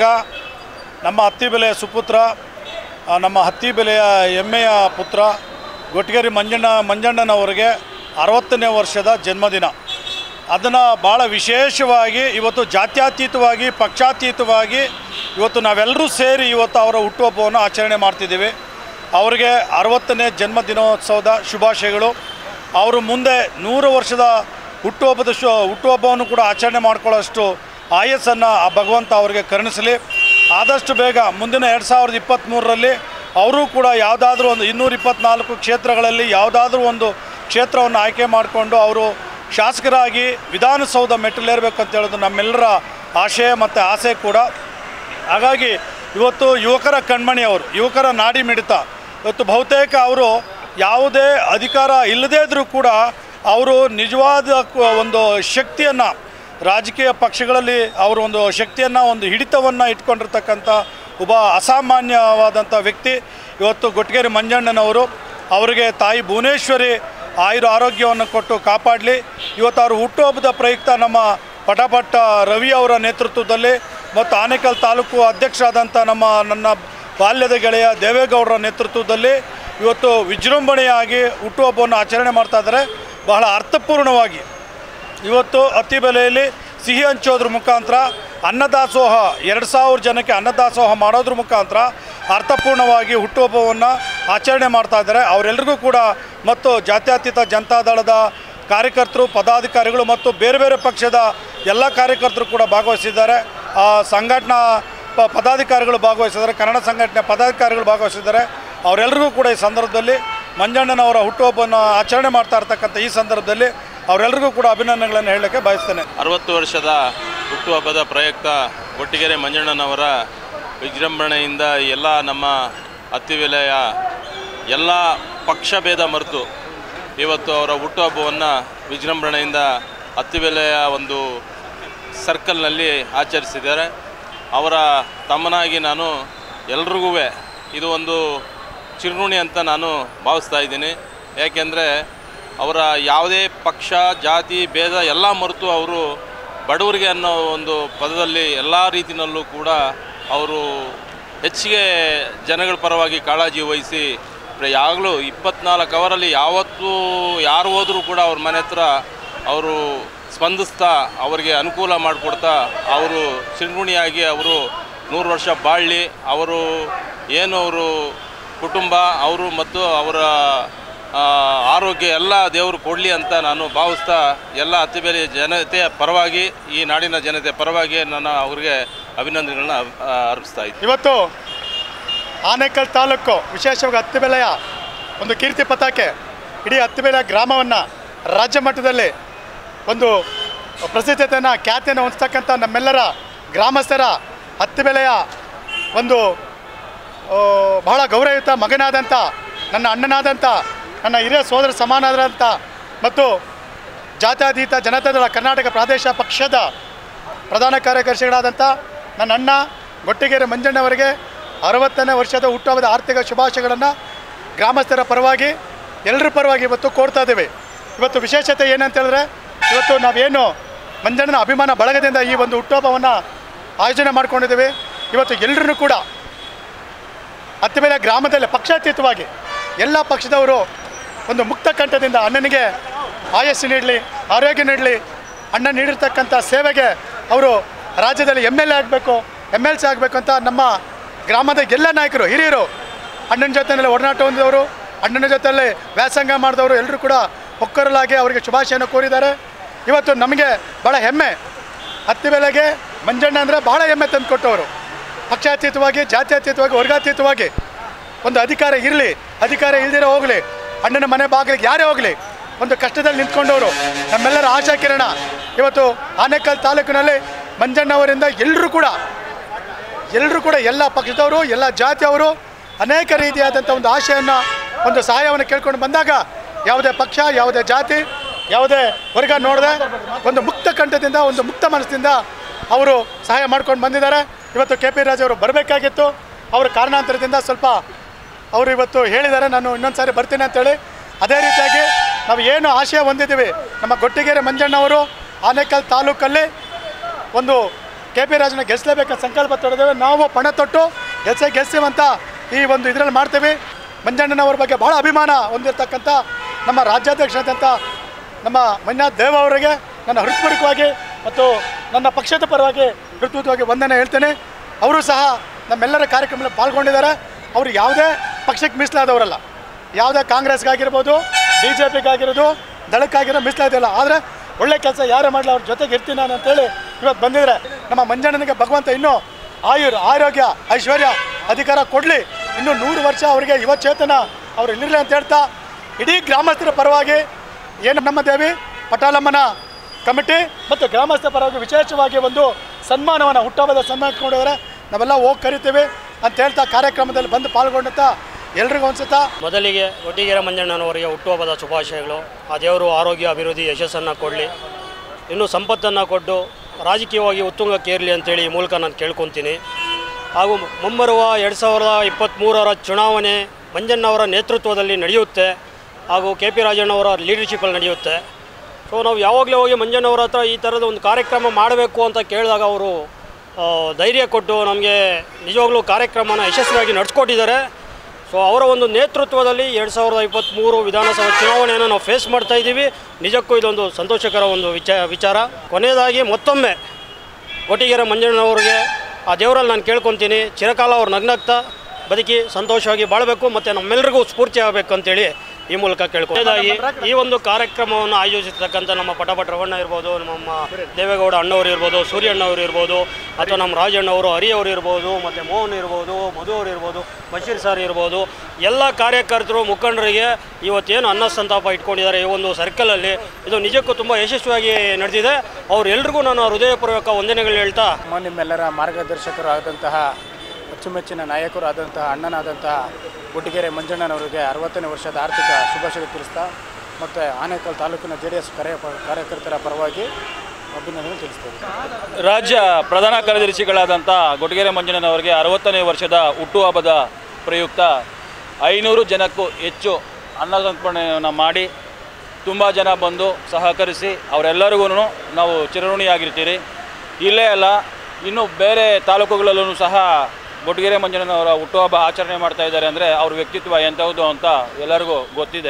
ನಮ್ಮ ಹತ್ತಿ ಬೆಲೆಯ ಸುಪುತ್ರ, ನಮ್ಮ ಹತ್ತಿ ಬೆಲೆಯ ಹೆಮ್ಮೆಯ ಪುತ್ರ ಗೊಟ್ಟಿಗೆರೆ ಮಂಜಣ್ಣ ಮಂಜಣ್ಣನವರಿಗೆ ಅರವತ್ತನೇ ವರ್ಷದ ಜನ್ಮದಿನ. ಅದನ್ನು ಭಾಳ ವಿಶೇಷವಾಗಿ ಇವತ್ತು ಜಾತ್ಯತೀತವಾಗಿ ಪಕ್ಷಾತೀತವಾಗಿ ಇವತ್ತು ನಾವೆಲ್ಲರೂ ಸೇರಿ ಇವತ್ತು ಅವರ ಹುಟ್ಟುಹಬ್ಬವನ್ನು ಆಚರಣೆ ಮಾಡ್ತಿದ್ದೀವಿ. ಅವರಿಗೆ ಅರವತ್ತನೇ ಜನ್ಮದಿನೋತ್ಸವದ ಶುಭಾಶಯಗಳು. ಅವರು ಮುಂದೆ ನೂರು ವರ್ಷದ ಹುಟ್ಟುಹಬ್ಬದ ಶು ಹುಟ್ಟುಹಬ್ಬವನ್ನು ಕೂಡ ಆಚರಣೆ ಮಾಡ್ಕೊಳ್ಳೋಷ್ಟು ಆಯಸ್ಸನ್ನು ಆ ಭಗವಂತ ಅವರಿಗೆ ಕರುಣಿಸಲಿ. ಆದಷ್ಟು ಬೇಗ ಮುಂದಿನ ಎರಡು ಸಾವಿರದ ಇಪ್ಪತ್ತ್ಮೂರರಲ್ಲಿ ಅವರು ಕೂಡ ಯಾವುದಾದ್ರೂ ಒಂದು ಇನ್ನೂರ ಇಪ್ಪತ್ತ್ನಾಲ್ಕು ಕ್ಷೇತ್ರಗಳಲ್ಲಿ ಯಾವುದಾದ್ರೂ ಒಂದು ಕ್ಷೇತ್ರವನ್ನು ಆಯ್ಕೆ ಮಾಡಿಕೊಂಡು ಅವರು ಶಾಸಕರಾಗಿ ವಿಧಾನಸೌಧ ಮೆಟ್ಟಿಲೇರಬೇಕು ಅಂತ ಹೇಳೋದು ನಮ್ಮೆಲ್ಲರ ಆಶಯ ಮತ್ತು ಆಸೆ ಕೂಡ. ಹಾಗಾಗಿ ಇವತ್ತು ಯುವಕರ ಕಣ್ಮಣಿ ಅವರು, ಯುವಕರ ನಾಡಿ ಮಿಡಿತ. ಇವತ್ತು ಬಹುತೇಕ ಅವರು ಯಾವುದೇ ಅಧಿಕಾರ ಇಲ್ಲದೇ ಇದ್ದರೂ ಕೂಡ ಅವರು ನಿಜವಾದ ಒಂದು ಶಕ್ತಿಯನ್ನು ರಾಜಕೀಯ ಪಕ್ಷಗಳಲ್ಲಿ ಅವರು ಒಂದು ಶಕ್ತಿಯನ್ನು ಒಂದು ಹಿಡಿತವನ್ನು ಇಟ್ಕೊಂಡಿರ್ತಕ್ಕಂಥ ಒಬ್ಬ ಅಸಾಮಾನ್ಯವಾದಂಥ ವ್ಯಕ್ತಿ ಇವತ್ತು ಗೊಟ್ಟಿಗೆರೆ ಮಂಜಣ್ಣನವರು. ಅವರಿಗೆ ತಾಯಿ ಭುವನೇಶ್ವರಿ ಆಯುರ ಆರೋಗ್ಯವನ್ನು ಕೊಟ್ಟು ಕಾಪಾಡಲಿ. ಇವತ್ತು ಅವರು ಹುಟ್ಟುಹಬ್ಬದ ಪ್ರಯುಕ್ತ ನಮ್ಮ ಪಟಪಟ್ಟ ರವಿ ಅವರ ನೇತೃತ್ವದಲ್ಲಿ ಮತ್ತು ಆನೇಕಲ್ ತಾಲೂಕು ಅಧ್ಯಕ್ಷರಾದಂಥ ನಮ್ಮ ನನ್ನ ಬಾಲ್ಯದ ಗೆಳೆಯ ದೇವೇಗೌಡರ ನೇತೃತ್ವದಲ್ಲಿ ಇವತ್ತು ವಿಜೃಂಭಣೆಯಾಗಿ ಹುಟ್ಟುಹಬ್ಬವನ್ನು ಆಚರಣೆ ಮಾಡ್ತಾ ಇದ್ದಾರೆ. ಬಹಳ ಅರ್ಥಪೂರ್ಣವಾಗಿ ಇವತ್ತು ಹತ್ತಿ ಬೆಲೆಯಲ್ಲಿ ಸಿಹಿ ಹಂಚೋದ್ರ ಮುಖಾಂತರ ಅನ್ನದಾಸೋಹ ಎರಡು ಸಾವಿರ ಜನಕ್ಕೆ ಅನ್ನದಾಸೋಹ ಮಾಡೋದ್ರ ಮುಖಾಂತರ ಅರ್ಥಪೂರ್ಣವಾಗಿ ಹುಟ್ಟುಹಬ್ಬವನ್ನು ಆಚರಣೆ ಮಾಡ್ತಾ ಇದ್ದಾರೆ. ಅವರೆಲ್ಲರಿಗೂ ಕೂಡ ಮತ್ತು ಜಾತ್ಯತೀತ ಜನತಾದಳದ ಕಾರ್ಯಕರ್ತರು, ಪದಾಧಿಕಾರಿಗಳು ಮತ್ತು ಬೇರೆ ಬೇರೆ ಪಕ್ಷದ ಎಲ್ಲ ಕಾರ್ಯಕರ್ತರು ಕೂಡ ಭಾಗವಹಿಸಿದ್ದಾರೆ. ಸಂಘಟನಾ ಪ ಪದಾಧಿಕಾರಿಗಳು ಭಾಗವಹಿಸಿದ್ದಾರೆ, ಕನ್ನಡ ಸಂಘಟನೆ ಪದಾಧಿಕಾರಿಗಳು ಭಾಗವಹಿಸಿದ್ದಾರೆ. ಅವರೆಲ್ಲರಿಗೂ ಕೂಡ ಈ ಸಂದರ್ಭದಲ್ಲಿ ಮಂಜಣ್ಣನವರ ಹುಟ್ಟುಹಬ್ಬವನ್ನು ಆಚರಣೆ ಮಾಡ್ತಾ ಇರ್ತಕ್ಕಂಥ ಈ ಸಂದರ್ಭದಲ್ಲಿ ಅವರೆಲ್ಲರಿಗೂ ಕೂಡ ಅಭಿನಂದನೆಗಳನ್ನು ಹೇಳಲಿಕ್ಕೆ ಬಯಸ್ತೇನೆ. ಅರವತ್ತು ವರ್ಷದ ಹುಟ್ಟುಹಬ್ಬದ ಪ್ರಯುಕ್ತ ಗೊಟ್ಟಿಗೆರೆ ಮಂಜಣ್ಣನವರ ವಿಜೃಂಭಣೆಯಿಂದ ಎಲ್ಲ ನಮ್ಮ ಹತ್ತಿ ಬೆಲೆಯ ಎಲ್ಲ ಪಕ್ಷ ಭೇದ ಮರೆತು ಇವತ್ತು ಅವರ ಹುಟ್ಟುಹಬ್ಬವನ್ನು ವಿಜೃಂಭಣೆಯಿಂದ ಹತ್ತಿ ಬೆಲೆಯ ಒಂದು ಸರ್ಕಲ್ನಲ್ಲಿ ಆಚರಿಸಿದ್ದಾರೆ. ಅವರ ತಮ್ಮನಾಗಿ ನಾನು ಎಲ್ರಿಗೂ ಇದು ಒಂದು ಚಿರುಣಿ ಅಂತ ನಾನು ಭಾವಿಸ್ತಾ ಇದ್ದೀನಿ. ಯಾಕೆಂದರೆ ಅವರ ಯಾವುದೇ ಪಕ್ಷ ಜಾತಿ ಭೇದ ಎಲ್ಲ ಮರೆತು ಅವರು ಬಡವರಿಗೆ ಅನ್ನೋ ಒಂದು ಪದದಲ್ಲಿ ಎಲ್ಲ ರೀತಿಯಲ್ಲೂ ಕೂಡ ಅವರು ಹೆಚ್ಚಿಗೆ ಜನಗಳ ಪರವಾಗಿ ಕಾಳಜಿ ವಹಿಸಿ ಯಾವಾಗಲೂ ಇಪ್ಪತ್ನಾಲ್ಕು ಅವರಲ್ಲಿ ಯಾವತ್ತೂ ಯಾರು ಹೋದರೂ ಕೂಡ ಅವ್ರ ಮನೆ ಹತ್ರ ಅವರು ಸ್ಪಂದಿಸ್ತಾ ಅವರಿಗೆ ಅನುಕೂಲ ಮಾಡಿಕೊಡ್ತಾ ಅವರು ಚಿರುಣಿಯಾಗಿ ಅವರು ನೂರು ವರ್ಷ ಬಾಳಲಿ. ಅವರು ಏನು ಅವರು ಕುಟುಂಬ ಅವರು ಮತ್ತು ಅವರ ಆರೋಗ್ಯ ಎಲ್ಲ ದೇವರು ಕೊಡಲಿ ಅಂತ ನಾನು ಭಾವಿಸ್ತಾ ಎಲ್ಲ ಹತ್ತಿ ಬೆಲೆ ಜನತೆಯ ಪರವಾಗಿ ಈ ನಾಡಿನ ಜನತೆ ಪರವಾಗಿ ನಾನು ಅವರಿಗೆ ಅಭಿನಂದನೆಗಳನ್ನ ಅರ್ಪಿಸ್ತಾ ಇದ್ದೀನಿ. ಇವತ್ತು ಆನೇಕಲ್ ತಾಲೂಕು ವಿಶೇಷವಾಗಿ ಹತ್ತಿ ಬೆಲೆಯ ಒಂದು ಕೀರ್ತಿ ಪತಾಕೆ ಇಡೀ ಹತ್ತಿ ಬೆಲೆಯ ಗ್ರಾಮವನ್ನು ರಾಜ್ಯ ಮಟ್ಟದಲ್ಲಿ ಒಂದು ಪ್ರಸಿದ್ಧತೆಯನ್ನು ಖ್ಯಾತಿಯನ್ನು ಹೊಂದತಕ್ಕಂಥ ನಮ್ಮೆಲ್ಲರ ಗ್ರಾಮಸ್ಥರ ಹತ್ತಿ ಬೆಲೆಯ ಒಂದು ಬಹಳ ಗೌರವಯುತ ಮಗನಾದಂಥ ನನ್ನ ಅಣ್ಣನಾದಂಥ ನನ್ನ ಹಿರಿಯ ಸೋದರ ಸಮಾನರಾದಂಥ ಮತ್ತು ಜಾತ್ಯತೀತ ಜನತಾದಳ ಕರ್ನಾಟಕ ಪ್ರಾದೇಶಿಕ ಪಕ್ಷದ ಪ್ರಧಾನ ಕಾರ್ಯದರ್ಶಿಗಳಾದಂಥ ನನ್ನ ಅಣ್ಣ ಗೊಟ್ಟಿಗೆರೆ ಮಂಜಣ್ಣವರಿಗೆ ಅರವತ್ತನೇ ವರ್ಷದ ಹುಟ್ಟುಹಬ್ಬದ ಆರ್ಥಿಕ ಶುಭಾಶಯಗಳನ್ನು ಗ್ರಾಮಸ್ಥರ ಪರವಾಗಿ ಎಲ್ಲರ ಪರವಾಗಿ ಇವತ್ತು ಕೋರ್ತಾ ಇದ್ದೇವೆ. ಇವತ್ತು ವಿಶೇಷತೆ ಏನಂತ ಹೇಳಿದ್ರೆ ಇವತ್ತು ನಾವೇನು ಮಂಜಣ್ಣನ ಅಭಿಮಾನ ಬಳಗದಿಂದ ಈ ಒಂದು ಹುಟ್ಟುಹಬ್ಬವನ್ನು ಆಯೋಜನೆ ಮಾಡ್ಕೊಂಡಿದ್ದೇವೆ. ಇವತ್ತು ಎಲ್ಲರೂ ಕೂಡ ಹತ್ತಿ ಬೆಲೆ ಗ್ರಾಮದಲ್ಲಿ ಪಕ್ಷಾತೀತವಾಗಿ ಎಲ್ಲ ಪಕ್ಷದವರು ಒಂದು ಮುಕ್ತ ಕಂಠದಿಂದ ಅಣ್ಣನಿಗೆ ಆಯಸ್ಸು ನೀಡಲಿ, ಆರೋಗ್ಯ ನೀಡಲಿ, ಅಣ್ಣ ನೀಡಿರ್ತಕ್ಕಂಥ ಸೇವೆಗೆ ಅವರು ರಾಜ್ಯದಲ್ಲಿ ಎಮ್ ಎಲ್ ಎ ಆಗಬೇಕು, ಎಮ್ ಎಲ್ ಸಿ ಆಗಬೇಕು ಅಂತ ನಮ್ಮ ಗ್ರಾಮದ ಎಲ್ಲ ನಾಯಕರು ಹಿರಿಯರು ಅಣ್ಣನ ಜೊತೆಯಲ್ಲಿ ಒಡನಾಟ ಹೊಂದಿದವರು, ಅಣ್ಣನ ಜೊತೆಯಲ್ಲಿ ವ್ಯಾಸಂಗ ಮಾಡಿದವರು ಎಲ್ಲರೂ ಕೂಡ ಒಕ್ಕರಲಾಗಿ ಅವರಿಗೆ ಶುಭಾಶಯನ ಕೋರಿದ್ದಾರೆ. ಇವತ್ತು ನಮಗೆ ಭಾಳ ಹೆಮ್ಮೆ, ಹತ್ತಿ ಬೆಲೆಗೆ ಮಂಜಣ್ಣ ಅಂದರೆ ಭಾಳ ಹೆಮ್ಮೆ ತಂದು ಕೊಟ್ಟವರು. ಪಕ್ಷಾತೀತವಾಗಿ, ಜಾತ್ಯತೀತವಾಗಿ, ವರ್ಗಾತೀತವಾಗಿ ಒಂದು ಅಧಿಕಾರ ಇರಲಿ, ಅಧಿಕಾರ ಇಲ್ದಿರೋ ಹೋಗಲಿ, ಅಣ್ಣನ ಮನೆ ಬಾಗಿಲಿಗೆ ಯಾರೇ ಹೋಗಲಿ ಒಂದು ಕಷ್ಟದಲ್ಲಿ ನಿಂತ್ಕೊಂಡವರು ನಮ್ಮೆಲ್ಲರ ಆಶಾ ಕಿರಣ. ಇವತ್ತು ಆನೇಕಲ್ ತಾಲೂಕಿನಲ್ಲಿ ಮಂಜಣ್ಣವರಿಂದ ಎಲ್ಲರೂ ಕೂಡ ಎಲ್ಲರೂ ಕೂಡ ಎಲ್ಲ ಪಕ್ಷದವರು, ಎಲ್ಲ ಜಾತಿಯವರು ಅನೇಕ ರೀತಿಯಾದಂಥ ಒಂದು ಆಶೆಯನ್ನು, ಒಂದು ಸಹಾಯವನ್ನು ಕೇಳ್ಕೊಂಡು ಬಂದಾಗ ಯಾವುದೇ ಪಕ್ಷ, ಯಾವುದೇ ಜಾತಿ, ಯಾವುದೇ ವರ್ಗ ನೋಡದೆ ಒಂದು ಮುಕ್ತ ಕಂಠದಿಂದ, ಒಂದು ಮುಕ್ತ ಮನಸ್ಸಿನಿಂದ ಅವರು ಸಹಾಯ ಮಾಡ್ಕೊಂಡು ಬಂದಿದ್ದಾರೆ. ಇವತ್ತು ಕೆ ಪಿ ರಾಜ್ ಅವರು ಬರಬೇಕಾಗಿತ್ತು, ಅವರ ಕಾರಣಾಂತರದಿಂದ ಸ್ವಲ್ಪ ಅವರು ಇವತ್ತು ಹೇಳಿದ್ದಾರೆ ನಾನು ಇನ್ನೊಂದು ಸಾರಿ ಬರ್ತೀನಿ ಅಂತೇಳಿ. ಅದೇ ರೀತಿಯಾಗಿ ನಾವು ಏನು ಆಶಯ ಹೊಂದಿದ್ದೀವಿ, ನಮ್ಮ ಗೊಟ್ಟಿಗೆರೆ ಮಂಜಣ್ಣವರು ಆನೇಕಲ್ ತಾಲೂಕಲ್ಲಿ ಒಂದು ಕೆ ಪಿ ರಾಜನ ಗೆಲ್ಲಿಸಲೇಬೇಕಂತ ಸಂಕಲ್ಪ ತೊಡೆದೇವೆ. ನಾವು ಪಣ ತೊಟ್ಟು ಗೆಲ್ಸೇ ಗೆಲ್ಸೀವಂತ ಈ ಒಂದು ಇದರಲ್ಲಿ ಮಾಡ್ತೀವಿ. ಮಂಜಣ್ಣನವ್ರ ಬಗ್ಗೆ ಭಾಳ ಅಭಿಮಾನ ಹೊಂದಿರತಕ್ಕಂಥ ನಮ್ಮ ರಾಜ್ಯಾಧ್ಯಕ್ಷರಾದಂಥ ನಮ್ಮ ಮಂಜುನಾಥ್ ದೇವ್ ಅವರಿಗೆ ನನ್ನ ಹೃತ್ಪೂರ್ವಕವಾಗಿ ಮತ್ತು ನನ್ನ ಪಕ್ಷದ ಪರವಾಗಿ ಹೃತ್ಪೂರ್ವಕವಾಗಿ ವಂದನೆ ಹೇಳ್ತೇನೆ. ಅವರು ಸಹ ನಮ್ಮೆಲ್ಲರ ಕಾರ್ಯಕ್ರಮದಲ್ಲಿ ಪಾಲ್ಗೊಂಡಿದ್ದಾರೆ. ಅವರು ಯಾವುದೇ ಪಕ್ಷಕ್ಕೆ ಮೀಸಲಾದವರಲ್ಲ, ಯಾವುದೇ ಕಾಂಗ್ರೆಸ್ಗಾಗಿರ್ಬೋದು, ಬಿ ಜೆ ಪಿಗಾಗಿರೋದು, ದಳಕ್ಕಾಗಿರೋ ಮೀಸಲಾದಿಲ್ಲ. ಆದರೆ ಒಳ್ಳೆ ಕೆಲಸ ಯಾರೇ ಮಾಡಲಿ ಅವ್ರ ಜೊತೆಗೆ ಇರ್ತೀನಿ ನಾನು ಅಂತೇಳಿ ಇವತ್ತು ಬಂದಿದ್ದಾರೆ. ನಮ್ಮ ಮಂಜಣ್ಣನಿಗೆ ಭಗವಂತ ಇನ್ನೂ ಆಯುರ್ ಆರೋಗ್ಯ ಐಶ್ವರ್ಯ ಅಧಿಕಾರ ಕೊಡಲಿ, ಇನ್ನೂ ನೂರು ವರ್ಷ ಅವರಿಗೆ ಯುವ ಚೇತನ ಅವರು ಇಲ್ಲಿರಲಿ ಅಂತ ಹೇಳ್ತಾ ಇಡೀ ಗ್ರಾಮಸ್ಥರ ಪರವಾಗಿ ಏನು ನಮ್ಮ ದೇವಿ ಪಟಾಲಮ್ಮನ ಕಮಿಟಿ ಮತ್ತು ಗ್ರಾಮಸ್ಥರ ಪರವಾಗಿ ವಿಶೇಷವಾಗಿ ಒಂದು ಸನ್ಮಾನವನ್ನು ಹುಟ್ಟುಹಬ್ಬದ ಸನ್ಮಾನ ಇಟ್ಕೊಂಡಿದ್ದಾರೆ. ನಾವೆಲ್ಲ ಹೋಗಿ ಕರಿತೀವಿ ಅಂತ ಹೇಳ್ತಾ ಕಾರ್ಯಕ್ರಮದಲ್ಲಿ ಬಂದು ಪಾಲ್ಗೊಂಡಂಥ ಎಲ್ರಿಗೂ ಅನ್ಸುತ್ತಾ ಮೊದಲಿಗೆ ಗೊಟ್ಟಿಗೆರೆ ಮಂಜಣ್ಣನವರಿಗೆ ಹುಟ್ಟುಹಬ್ಬದ ಶುಭಾಶಯಗಳು. ಆ ದೇವರು ಆರೋಗ್ಯ ಅಭಿವೃದ್ಧಿ ಯಶಸ್ಸನ್ನು ಕೊಡಲಿ, ಇನ್ನೂ ಸಂಪತ್ತನ್ನು ಕೊಟ್ಟು ರಾಜಕೀಯವಾಗಿ ಉತ್ತುಂಗಕ್ಕೇರಲಿ ಅಂತೇಳಿ ಈ ಮೂಲಕ ನಾನು ಕೇಳ್ಕೊತೀನಿ. ಹಾಗೂ ಮುಂಬರುವ ಎರಡು ಸಾವಿರದ ಇಪ್ಪತ್ತ್ಮೂರರ ಚುನಾವಣೆ ಮಂಜಣ್ಣವರ ನೇತೃತ್ವದಲ್ಲಿ ನಡೆಯುತ್ತೆ, ಹಾಗೂ ಕೆ ಪಿ ರಾಜಣ್ಣವರ ಲೀಡರ್ಶಿಪ್ಪಲ್ಲಿ ನಡೆಯುತ್ತೆ. ಸೊ ನಾವು ಯಾವಾಗಲೇ ಹೋಗಿ ಮಂಜಣ್ಣವರ ಹತ್ರ ಈ ಥರದ ಒಂದು ಕಾರ್ಯಕ್ರಮ ಮಾಡಬೇಕು ಅಂತ ಕೇಳಿದಾಗ ಅವರು ಧೈರ್ಯ ಕೊಟ್ಟು ನಮಗೆ ನಿಜವಾಗ್ಲೂ ಕಾರ್ಯಕ್ರಮನ ಯಶಸ್ವಿಯಾಗಿ ನಡೆಸ್ಕೊಟ್ಟಿದ್ದಾರೆ. ಸೊ ಅವರ ಒಂದು ನೇತೃತ್ವದಲ್ಲಿ ಎರಡು ಸಾವಿರದ ಇಪ್ಪತ್ತ್ಮೂರು ವಿಧಾನಸಭಾ ಚುನಾವಣೆಯನ್ನು ನಾವು ಫೇಸ್ ಮಾಡ್ತಾ ಇದ್ದೀವಿ. ನಿಜಕ್ಕೂ ಇದೊಂದು ಸಂತೋಷಕರ ಒಂದು ವಿಚ ವಿಚಾರ ಕೊನೆಯದಾಗಿ ಮತ್ತೊಮ್ಮೆ ಗೊಟ್ಟಿಗೆರೆ ಮಂಜಣ್ಣನವ್ರಿಗೆ ಆ ದೇವರಲ್ಲಿ ನಾನು ಕೇಳ್ಕೊತೀನಿ, ಚಿರಕಾಲ ಅವ್ರು ನಗ್ನಗ್ತಾ ಬದುಕಿ ಸಂತೋಷವಾಗಿ ಬಾಳಬೇಕು ಮತ್ತು ನಮ್ಮೆಲ್ಲರಿಗೂ ಸ್ಫೂರ್ತಿ ಆಗಬೇಕು ಅಂತೇಳಿ ಈ ಮೂಲಕ ಕೇಳ್ಕೊಳ್ತಾಗಿ ಈ ಒಂದು ಕಾರ್ಯಕ್ರಮವನ್ನು ಆಯೋಜಿಸತಕ್ಕಂಥ ನಮ್ಮ ಪಟಪಟ ರವಣ್ಣ ಇರ್ಬೋದು, ನಮ್ಮ ದೇವೇಗೌಡ ಅಣ್ಣವರು ಇರ್ಬೋದು, ಸೂರ್ಯ ಅಣ್ಣವರು ಇರ್ಬೋದು, ಅಥವಾ ನಮ್ಮ ರಾಜಣ್ಣವರು ಹರಿಯವರು ಇರ್ಬೋದು, ಮತ್ತು ಮೋಹನ್ ಇರ್ಬೋದು, ಮಧು ಅವರು ಇರ್ಬೋದು, ಬಶೀರ್ ಸರ್ ಇರ್ಬೋದು, ಎಲ್ಲ ಕಾರ್ಯಕರ್ತರು ಮುಖಂಡರಿಗೆ ಇವತ್ತೇನು ಅನ್ನ ಸಂತಾಪ ಇಟ್ಕೊಂಡಿದ್ದಾರೆ ಈ ಒಂದು ಸರ್ಕಲಲ್ಲಿ, ಇದು ನಿಜಕ್ಕೂ ತುಂಬ ಯಶಸ್ವಿಯಾಗಿ ನಡೆದಿದೆ. ಅವರೆಲ್ಲರಿಗೂ ನಾನು ಹೃದಯಪೂರ್ವಕ ವಂದನೆಗಳು ಹೇಳ್ತಾ ನಿಮ್ಮೆಲ್ಲರ ಮಾರ್ಗದರ್ಶಕರು ಆದಂತಹ ಅಚ್ಚುಮೆಚ್ಚಿನ ನಾಯಕರು ಆದಂತಹ ಅಣ್ಣನಾದಂತಹ ಗೊಟ್ಟಿಗೆರೆ ಮಂಜಣ್ಣನವರಿಗೆ ಅರವತ್ತನೇ ವರ್ಷದ ಆರ್ಥಿಕ ಶುಭಾಶಯ ತಿಳಿಸ್ತಾ ಮತ್ತು ಆನೇಕಲ್ ತಾಲೂಕಿನ ಜೆ ಡಿ ಎಸ್ ಕಾರ್ಯ ಕಾರ್ಯಕರ್ತರ ಪರವಾಗಿ ಅಭಿನಂದನೆ ತಿಳಿಸ್ತೇವೆ. ರಾಜ್ಯ ಪ್ರಧಾನ ಕಾರ್ಯದರ್ಶಿಗಳಾದಂಥ ಗೊಟ್ಟಿಗೆರೆ ಮಂಜಣ್ಣನವರಿಗೆ ಅರವತ್ತನೇ ವರ್ಷದ ಹುಟ್ಟುಹಬ್ಬದ ಪ್ರಯುಕ್ತ ಐನೂರು ಜನಕ್ಕೂ ಹೆಚ್ಚು ಅನ್ನಸಂತರ್ಪಣೆಯನ್ನು ಮಾಡಿ ತುಂಬ ಜನ ಬಂದು ಸಹಕರಿಸಿ ಅವರೆಲ್ಲರಿಗೂ ನಾವು ಚಿರಋಣಿಯಾಗಿರ್ತೀರಿ. ಇಲ್ಲೇ ಅಲ್ಲ, ಇನ್ನು ಬೇರೆ ತಾಲೂಕುಗಳಲ್ಲೂ ಸಹ ಗೊಟ್ಟಿಗೆರೆ ಮಂಜಣ್ಣನವರ ಹುಟ್ಟುಹಬ್ಬ ಆಚರಣೆ ಮಾಡ್ತಾ ಇದ್ದಾರೆ ಅಂದರೆ ಅವ್ರ ವ್ಯಕ್ತಿತ್ವ ಎಂಥದ್ದು ಅಂತ ಎಲ್ಲರಿಗೂ ಗೊತ್ತಿದೆ.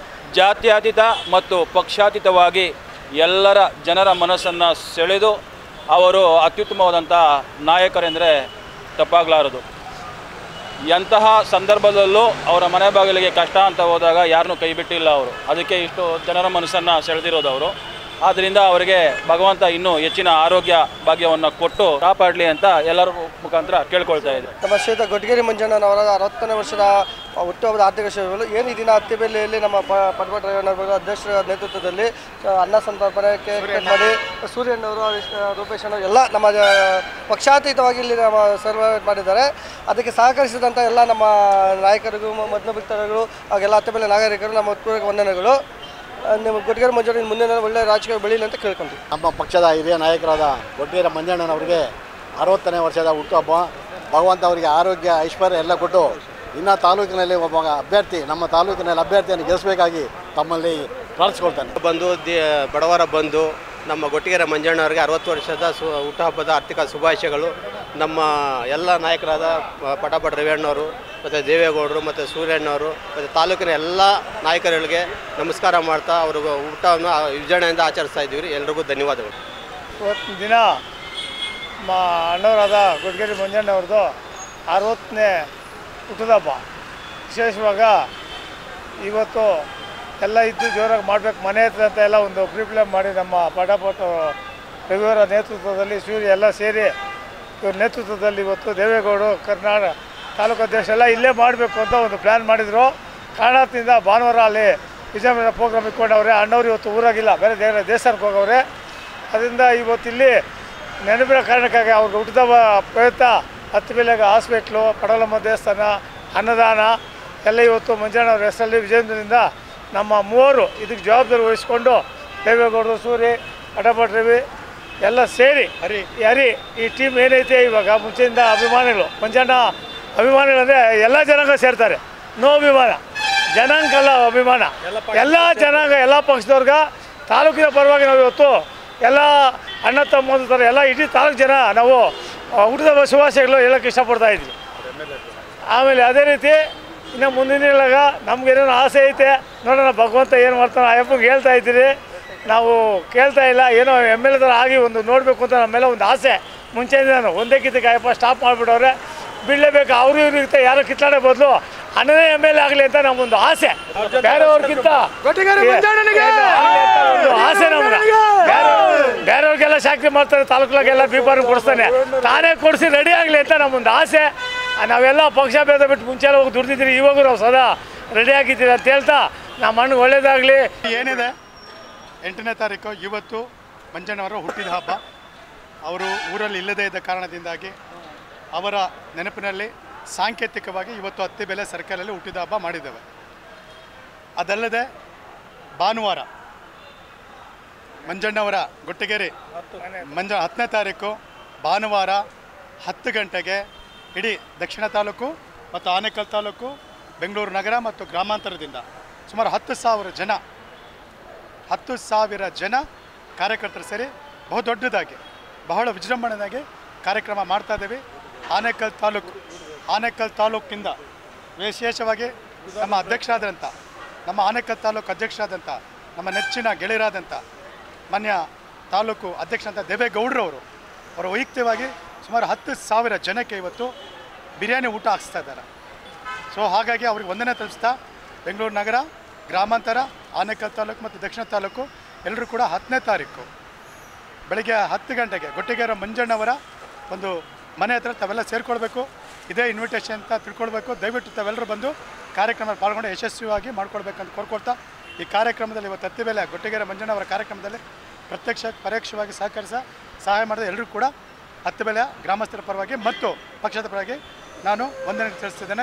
ಜಾತ್ಯತೀತ ಮತ್ತು ಪಕ್ಷಾತೀತವಾಗಿ ಎಲ್ಲರ ಜನರ ಮನಸ್ಸನ್ನು ಸೆಳೆದು ಅವರು ಅತ್ಯುತ್ತಮವಾದಂಥ ನಾಯಕರೆಂದರೆ ತಪ್ಪಾಗಲಾರದು. ಎಂತಹ ಸಂದರ್ಭದಲ್ಲೂ ಅವರ ಮನೆ ಬಾಗಿಲಿಗೆ ಕಷ್ಟ ಅಂತ ಹೋದಾಗ ಯಾರನ್ನೂ ಕೈ ಬಿಟ್ಟಿಲ್ಲ ಅವರು. ಅದಕ್ಕೆ ಇಷ್ಟು ಜನರ ಮನಸ್ಸನ್ನು ಸೆಳೆದಿರೋದು ಅವರು. ಆದ್ದರಿಂದ ಅವರಿಗೆ ಭಗವಂತ ಇನ್ನೂ ಹೆಚ್ಚಿನ ಆರೋಗ್ಯ ಭಾಗ್ಯವನ್ನು ಕೊಟ್ಟು ಕಾಪಾಡಲಿ ಅಂತ ಎಲ್ಲರ ಮುಖಾಂತರ ಕೇಳ್ಕೊಳ್ತಾ ಇದೆ. ನಮ್ಮ ಶ್ರೀಯುತ ಗೊಟ್ಟಿಗೆರೆ ಮಂಜಣ್ಣನವರ ಅರವತ್ತನೇ ವರ್ಷದ ಹುಟ್ಟುಹಬ್ಬದ ಆರ್ಥಿಕ ಶುಭಗಳು ಏನು ಈ ದಿನ ಹತ್ತಿಬೆಲೆಯಲ್ಲಿ ನಮ್ಮ ಪಟಪಟ ರವೀಣ್ಣವರು ಅಧ್ಯಕ್ಷರ ನೇತೃತ್ವದಲ್ಲಿ ಅನ್ನ ಸಂತರ್ಪಣೆ ಕೇಕ್ ಮಾಡಿ ಸೂರ್ಯಣ್ಣವರು ರೂಪೇಶ್ ಅವರು ಎಲ್ಲ ನಮ್ಮ ಪಕ್ಷಾತೀತವಾಗಿ ಇಲ್ಲಿ ನಮ್ಮ ಸರ್ವ್ ಮಾಡಿದ್ದಾರೆ. ಅದಕ್ಕೆ ಸಹಕರಿಸಿದಂಥ ಎಲ್ಲ ನಮ್ಮ ನಾಯಕರಿಗೂ ಮಧ್ಯಮಿತ್ರರು ಹಾಗೆಲ್ಲ ಹತ್ತಿಬೆಲೆ ನಾಗರಿಕರು ನಮ್ಮ ಹೃತ್ಪೂರ್ವಕ ವಂದನೆಗಳು. ನಿಮ್ಮ ಗೊಟ್ಟಿಗೆರೆ ಮಂಜಣ್ಣ ಮುಂದಿನ ಒಳ್ಳೆಯ ರಾಜಕೀಯ ಬೆಳೀಲಿ ಅಂತ ಕೇಳ್ಕೊಂತೀವಿ. ನಮ್ಮ ಪಕ್ಷದ ಹಿರಿಯ ನಾಯಕರಾದ ಗೊಟ್ಟಿಗೆರೆ ಮಂಜಣ್ಣನವರಿಗೆ ಅರವತ್ತನೇ ವರ್ಷದ ಹುಟ್ಟುಹಬ್ಬ. ಭಗವಂತ ಅವರಿಗೆ ಆರೋಗ್ಯ ಐಶ್ವರ್ಯ ಎಲ್ಲ ಕೊಟ್ಟು ಇನ್ನು ತಾಲೂಕಿನಲ್ಲಿ ಒಬ್ಬ ಅಭ್ಯರ್ಥಿ ನಮ್ಮ ತಾಲೂಕಿನಲ್ಲಿ ಅಭ್ಯರ್ಥಿಯನ್ನು ಗೆಲ್ಲಿಸಬೇಕಾಗಿ ತಮ್ಮಲ್ಲಿ ಪ್ರಾರ್ಥಿಸ್ಕೊಳ್ತಾನೆ. ಬಂದು ದಿ ಬಡವರ ಬಂದು ನಮ್ಮ ಗೊಟ್ಟಿಗೆರೆ ಮಂಜಣ್ಣವರಿಗೆ ಅರವತ್ತು ವರ್ಷದ ಸು ಹುಟ್ಟುಹಬ್ಬದ ಆರ್ಥಿಕ ಶುಭಾಶಯಗಳು. ನಮ್ಮ ಎಲ್ಲ ನಾಯಕರಾದ ಪಟಪಟ ರವಿಯಣ್ಣವರು ಮತ್ತು ದೇವೇಗೌಡರು ಮತ್ತು ಸೂರ್ಯಣ್ಣವರು ಮತ್ತು ತಾಲೂಕಿನ ಎಲ್ಲ ನಾಯಕರುಗಳಿಗೆ ನಮಸ್ಕಾರ ಮಾಡ್ತಾ ಅವರು ಊಟವನ್ನು ವಿಜೃಂಭಣೆಯಿಂದ ಆಚರಿಸ್ತಾ ಇದ್ದೀವಿ. ಎಲ್ರಿಗೂ ಧನ್ಯವಾದಗಳು. ಇವತ್ತಿನ ದಿನ ಮಾ ಅಣ್ಣವರಾದ ಗೊಟ್ಟಿಗೆರೆ ಮಂಜಣ್ಣವ್ರದ್ದು ಅರವತ್ತನೇ ಹುಟ್ಟುಹಬ್ಬ. ವಿಶೇಷವಾಗ ಇವತ್ತು ಎಲ್ಲ ಇದ್ದು ಜೋರಾಗಿ ಮಾಡಬೇಕು ಮನೆ ಹತ್ರ ಅಂತ ಎಲ್ಲ ಒಂದು ಪ್ರಿಪ್ಲೇನ್ ಮಾಡಿ ನಮ್ಮ ಪಟಪಟ ರವಿಯವರ ನೇತೃತ್ವದಲ್ಲಿ ಸೂರ್ಯ ಎಲ್ಲ ಸೇರಿ ಇವ್ರ ನೇತೃತ್ವದಲ್ಲಿ ಇವತ್ತು ದೇವೇಗೌಡರು ಕರ್ನಾಟಕ ತಾಲೂಕು ಅಧ್ಯಕ್ಷ ಎಲ್ಲ ಇಲ್ಲೇ ಮಾಡಬೇಕು ಅಂತ ಒಂದು ಪ್ಲ್ಯಾನ್ ಮಾಡಿದರು. ಕಾರಣದಿಂದ ಭಾನುವಾರ ಅಲ್ಲಿ ವಿಜಯನಗರ ಪ್ರೋಗ್ರಾಮ್ ಇಟ್ಕೊಂಡವ್ರೆ. ಅಣ್ಣವ್ರು ಇವತ್ತು ಊರಾಗಿಲ್ಲ, ಬೇರೆ ದೇವರ ದೇವಸ್ಥಾನಕ್ಕೆ ಹೋಗವ್ರೆ. ಅದರಿಂದ ಇವತ್ತಿಲ್ಲಿ ನೆನಪಿನ ಕಾರಣಕ್ಕಾಗಿ ಅವ್ರಿಗೆ ಹುಟ್ಟಿದ ಪ್ರಯುಕ್ತ ಹತ್ತಿಬೆಲೆಗೆ ಹಾಸ್ಪಿಟ್ಲು, ಪಡಲಮ್ಮ ದೇವಸ್ಥಾನ, ಅನ್ನದಾನ ಎಲ್ಲ ಇವತ್ತು ಮಂಜಣ್ಣವ್ರ ಹೆಸರಲ್ಲಿ ವಿಜಯನಗರದಿಂದ ನಮ್ಮ ಮೂವರು ಇದಕ್ಕೆ ಜವಾಬ್ದಾರಿ ವಹಿಸ್ಕೊಂಡು ದೇವೇಗೌಡರು, ಸೂರಿ, ಪಟಪಟ ರವಿ ಎಲ್ಲ ಸೇರಿ ಹರಿ ಹರಿ ಈ ಟೀಮ್ ಏನೈತೆ ಇವಾಗ ಮುಂಚೆಯಿಂದ ಅಭಿಮಾನಿಗಳು ಮಂಜಣ್ಣ ಅಭಿಮಾನಿಗಳಂದರೆ ಎಲ್ಲ ಜನಾಂಗ ಸೇರ್ತಾರೆ. ನೋ ಅಭಿಮಾನ ಜನಾಂಗಲ್ಲ ಅಭಿಮಾನ ಎಲ್ಲ ಜನಾಂಗ ಎಲ್ಲ ಪಕ್ಷದವ್ರಿಗೆ ತಾಲೂಕಿನ ಪರವಾಗಿ ನಾವು ಇವತ್ತು ಎಲ್ಲ ಅಣ್ಣ ತಮ್ಮ ಥರ ಎಲ್ಲ ಇಡೀ ತಾಲೂಕು ಜನ ನಾವು ಹುಟ್ಟಿದ ಶುಭಾಶಯಗಳು ಹೇಳೋಕ್ಕೆ ಇಷ್ಟಪಡ್ತಾ ಇದ್ವಿ. ಆಮೇಲೆ ಅದೇ ರೀತಿ ಇನ್ನು ಮುಂದಿನ ದಿನಗಳಾಗ ನಮಗೇನೇನು ಆಸೆ ಐತೆ ನೋಡೋಣ, ಭಗವಂತ ಏನು ಮಾಡ್ತಾನೆ ಅಯ್ಯಪ್ಪಗೆ ಹೇಳ್ತಾ ಇದ್ದೀರಿ, ನಾವು ಕೇಳ್ತಾ ಇಲ್ಲ. ಏನೋ ಎಮ್ ಎಲ್ ಎ ಥರ ಆಗಿ ಒಂದು ನೋಡಬೇಕು ಅಂತ ನಮ್ಮೆಲ್ಲ ಒಂದು ಆಸೆ ಮುಂಚೆಯಿಂದ. ನಾನು ಒಂದೇ ಕಿತ್ತಕ್ಕೆ ಅಯ್ಯಪ್ಪ ಸ್ಟಾಪ್ ಮಾಡಿಬಿಟ್ಟವ್ರೆ, ಬಿಡಲೇಬೇಕು. ಅವರು ಇವ್ರಿಗಿಂತ ಯಾರೋ ಕಿತ್ತಾಡೋ ಬದಲು ಅಣ್ಣನೇ ಎಮ್ ಎಲ್ ಎ ಆಗಲಿ ಅಂತ ನಮಗೊಂದು ಆಸೆ. ಬೇರೆಯವ್ರಿಗಿಂತ ಒಂದು ಆಸೆ ನಮ್ಗೆ. ಬೇರೆ ಬೇರೆಯವ್ರಿಗೆಲ್ಲ ಶಾಕ್ರಿ ಮಾಡ್ತಾರೆ, ತಾಲೂಕಿನಾಗೆಲ್ಲ ಬೀಪಾರು ಕೊಡಿಸ್ತಾನೆ, ತಾನೇ ಕೊಡಿಸಿ ರೆಡಿ ಆಗಲಿ ಅಂತ ನಮ್ಮೊಂದು ಆಸೆ. ನಾವೆಲ್ಲ ಪಕ್ಷ ಭೇದ ಬಿಟ್ಟು ಮುಂಚೆ ಹೋಗಿ ದುಡ್ದಿದ್ದೀರಿ, ಇವಾಗೂ ನಾವು ಸದಾ ರೆಡಿ ಆಗಿದ್ದೀರಿ ಅಂತ ಹೇಳ್ತಾ ನಮ್ಮ ಮಣ್ಣು ಒಳ್ಳೇದಾಗಲಿ. ಏನಿದೆ ಎಂಟನೇ ತಾರೀಕು ಇವತ್ತು ಮಂಜಣ್ಣವರ ಹುಟ್ಟಿದ ಹಬ್ಬ. ಅವರು ಊರಲ್ಲಿ ಇಲ್ಲದೇ ಇದ್ದ ಕಾರಣದಿಂದಾಗಿ ಅವರ ನೆನಪಿನಲ್ಲಿ ಸಾಂಕೇತಿಕವಾಗಿ ಇವತ್ತು ಅತ್ತಿಬೆಲೆ ಸರ್ಕಲಲ್ಲಿ ಹುಟ್ಟಿದ ಹಬ್ಬ ಮಾಡಿದ್ದೇವೆ. ಅದಲ್ಲದೆ ಭಾನುವಾರ ಮಂಜಣ್ಣವರ ಗೊಟ್ಟಿಗೆರೆ ಮಂಜ ಹತ್ತನೇ ತಾರೀಕು ಭಾನುವಾರ ಹತ್ತು ಗಂಟೆಗೆ ಇಡೀ ದಕ್ಷಿಣ ತಾಲೂಕು ಮತ್ತು ಆನೇಕಲ್ ತಾಲೂಕು, ಬೆಂಗಳೂರು ನಗರ ಮತ್ತು ಗ್ರಾಮಾಂತರದಿಂದ ಸುಮಾರು ಹತ್ತು ಸಾವಿರ ಜನ ಹತ್ತು ಸಾವಿರ ಜನ ಕಾರ್ಯಕರ್ತರು ಸೇರಿ ಬಹುದೊಡ್ಡದಾಗಿ ಬಹಳ ವಿಜೃಂಭಣೆಯಾಗಿ ಕಾರ್ಯಕ್ರಮ ಮಾಡ್ತಾ ಇದ್ದೀವಿ. ಆನೇಕಲ್ ತಾಲೂಕು ಆನೇಕಲ್ ತಾಲೂಕಿಂದ ವಿಶೇಷವಾಗಿ ನಮ್ಮ ಅಧ್ಯಕ್ಷರಾದಂಥ ನಮ್ಮ ಆನೇಕಲ್ ತಾಲೂಕು ಅಧ್ಯಕ್ಷರಾದಂಥ ನಮ್ಮ ನೆಚ್ಚಿನ ಗೆಳೆಯರಾದಂಥ ಮಾನ್ಯ ತಾಲೂಕು ಅಧ್ಯಕ್ಷರಾದಂಥ ದೇವೇಗೌಡರವರು ಅವರ ವೈಯಕ್ತಿಕವಾಗಿ ಸುಮಾರು ಹತ್ತು ಸಾವಿರ ಜನಕ್ಕೆ ಇವತ್ತು ಬಿರಿಯಾನಿ ಊಟ ಹಾಕ್ಸ್ತಾ ಇದ್ದಾರೆ. ಸೊ ಹಾಗಾಗಿ ಅವ್ರಿಗೆ ವಂದನೆ ತಲುಪಿಸ್ತಾ ಬೆಂಗಳೂರು ನಗರ, ಗ್ರಾಮಾಂತರ, ಆನೇಕಲ್ ತಾಲೂಕು ಮತ್ತು ದಕ್ಷಿಣ ತಾಲೂಕು ಎಲ್ಲರೂ ಕೂಡ ಹತ್ತನೇ ತಾರೀಕು ಬೆಳಗ್ಗೆ ಹತ್ತು ಗಂಟೆಗೆ ಗೊಟ್ಟಿಗೆರೆ ಮಂಜಣ್ಣವರ ಒಂದು ಮನೆ ಹತ್ರ ತಾವೆಲ್ಲ ಸೇರಿಕೊಳ್ಬೇಕು. ಇದೇ ಇನ್ವಿಟೇಷನ್ ಅಂತ ತಿಳ್ಕೊಳ್ಬೇಕು. ದಯವಿಟ್ಟು ತಾವೆಲ್ಲರೂ ಬಂದು ಕಾರ್ಯಕ್ರಮದಲ್ಲಿ ಪಾಲ್ಗೊಂಡು ಯಶಸ್ವಿಯಾಗಿ ಮಾಡ್ಕೊಳ್ಬೇಕಂತ ಕೋರ್ಕೊಳ್ತಾ ಈ ಕಾರ್ಯಕ್ರಮದಲ್ಲಿ ಇವತ್ತು ಅತ್ತಿಬೆಲೆ ಗೊಟ್ಟಿಗೆರೆ ಮಂಜಣ್ಣವರ ಕಾರ್ಯಕ್ರಮದಲ್ಲಿ ಪ್ರತ್ಯಕ್ಷ ಪರೋಕ್ಷವಾಗಿ ಸಹಕರಿಸ ಸಹಾಯ ಮಾಡಿದ ಎಲ್ಲರೂ ಕೂಡ ಅತ್ತಿಬೆಲೆಯ ಗ್ರಾಮಸ್ಥರ ಪರವಾಗಿ ಮತ್ತು ಪಕ್ಷದ ಪರವಾಗಿ ನಾನು ವಂದನೆ ತಿಳಿಸ್ತಿದ್ದೇನೆ.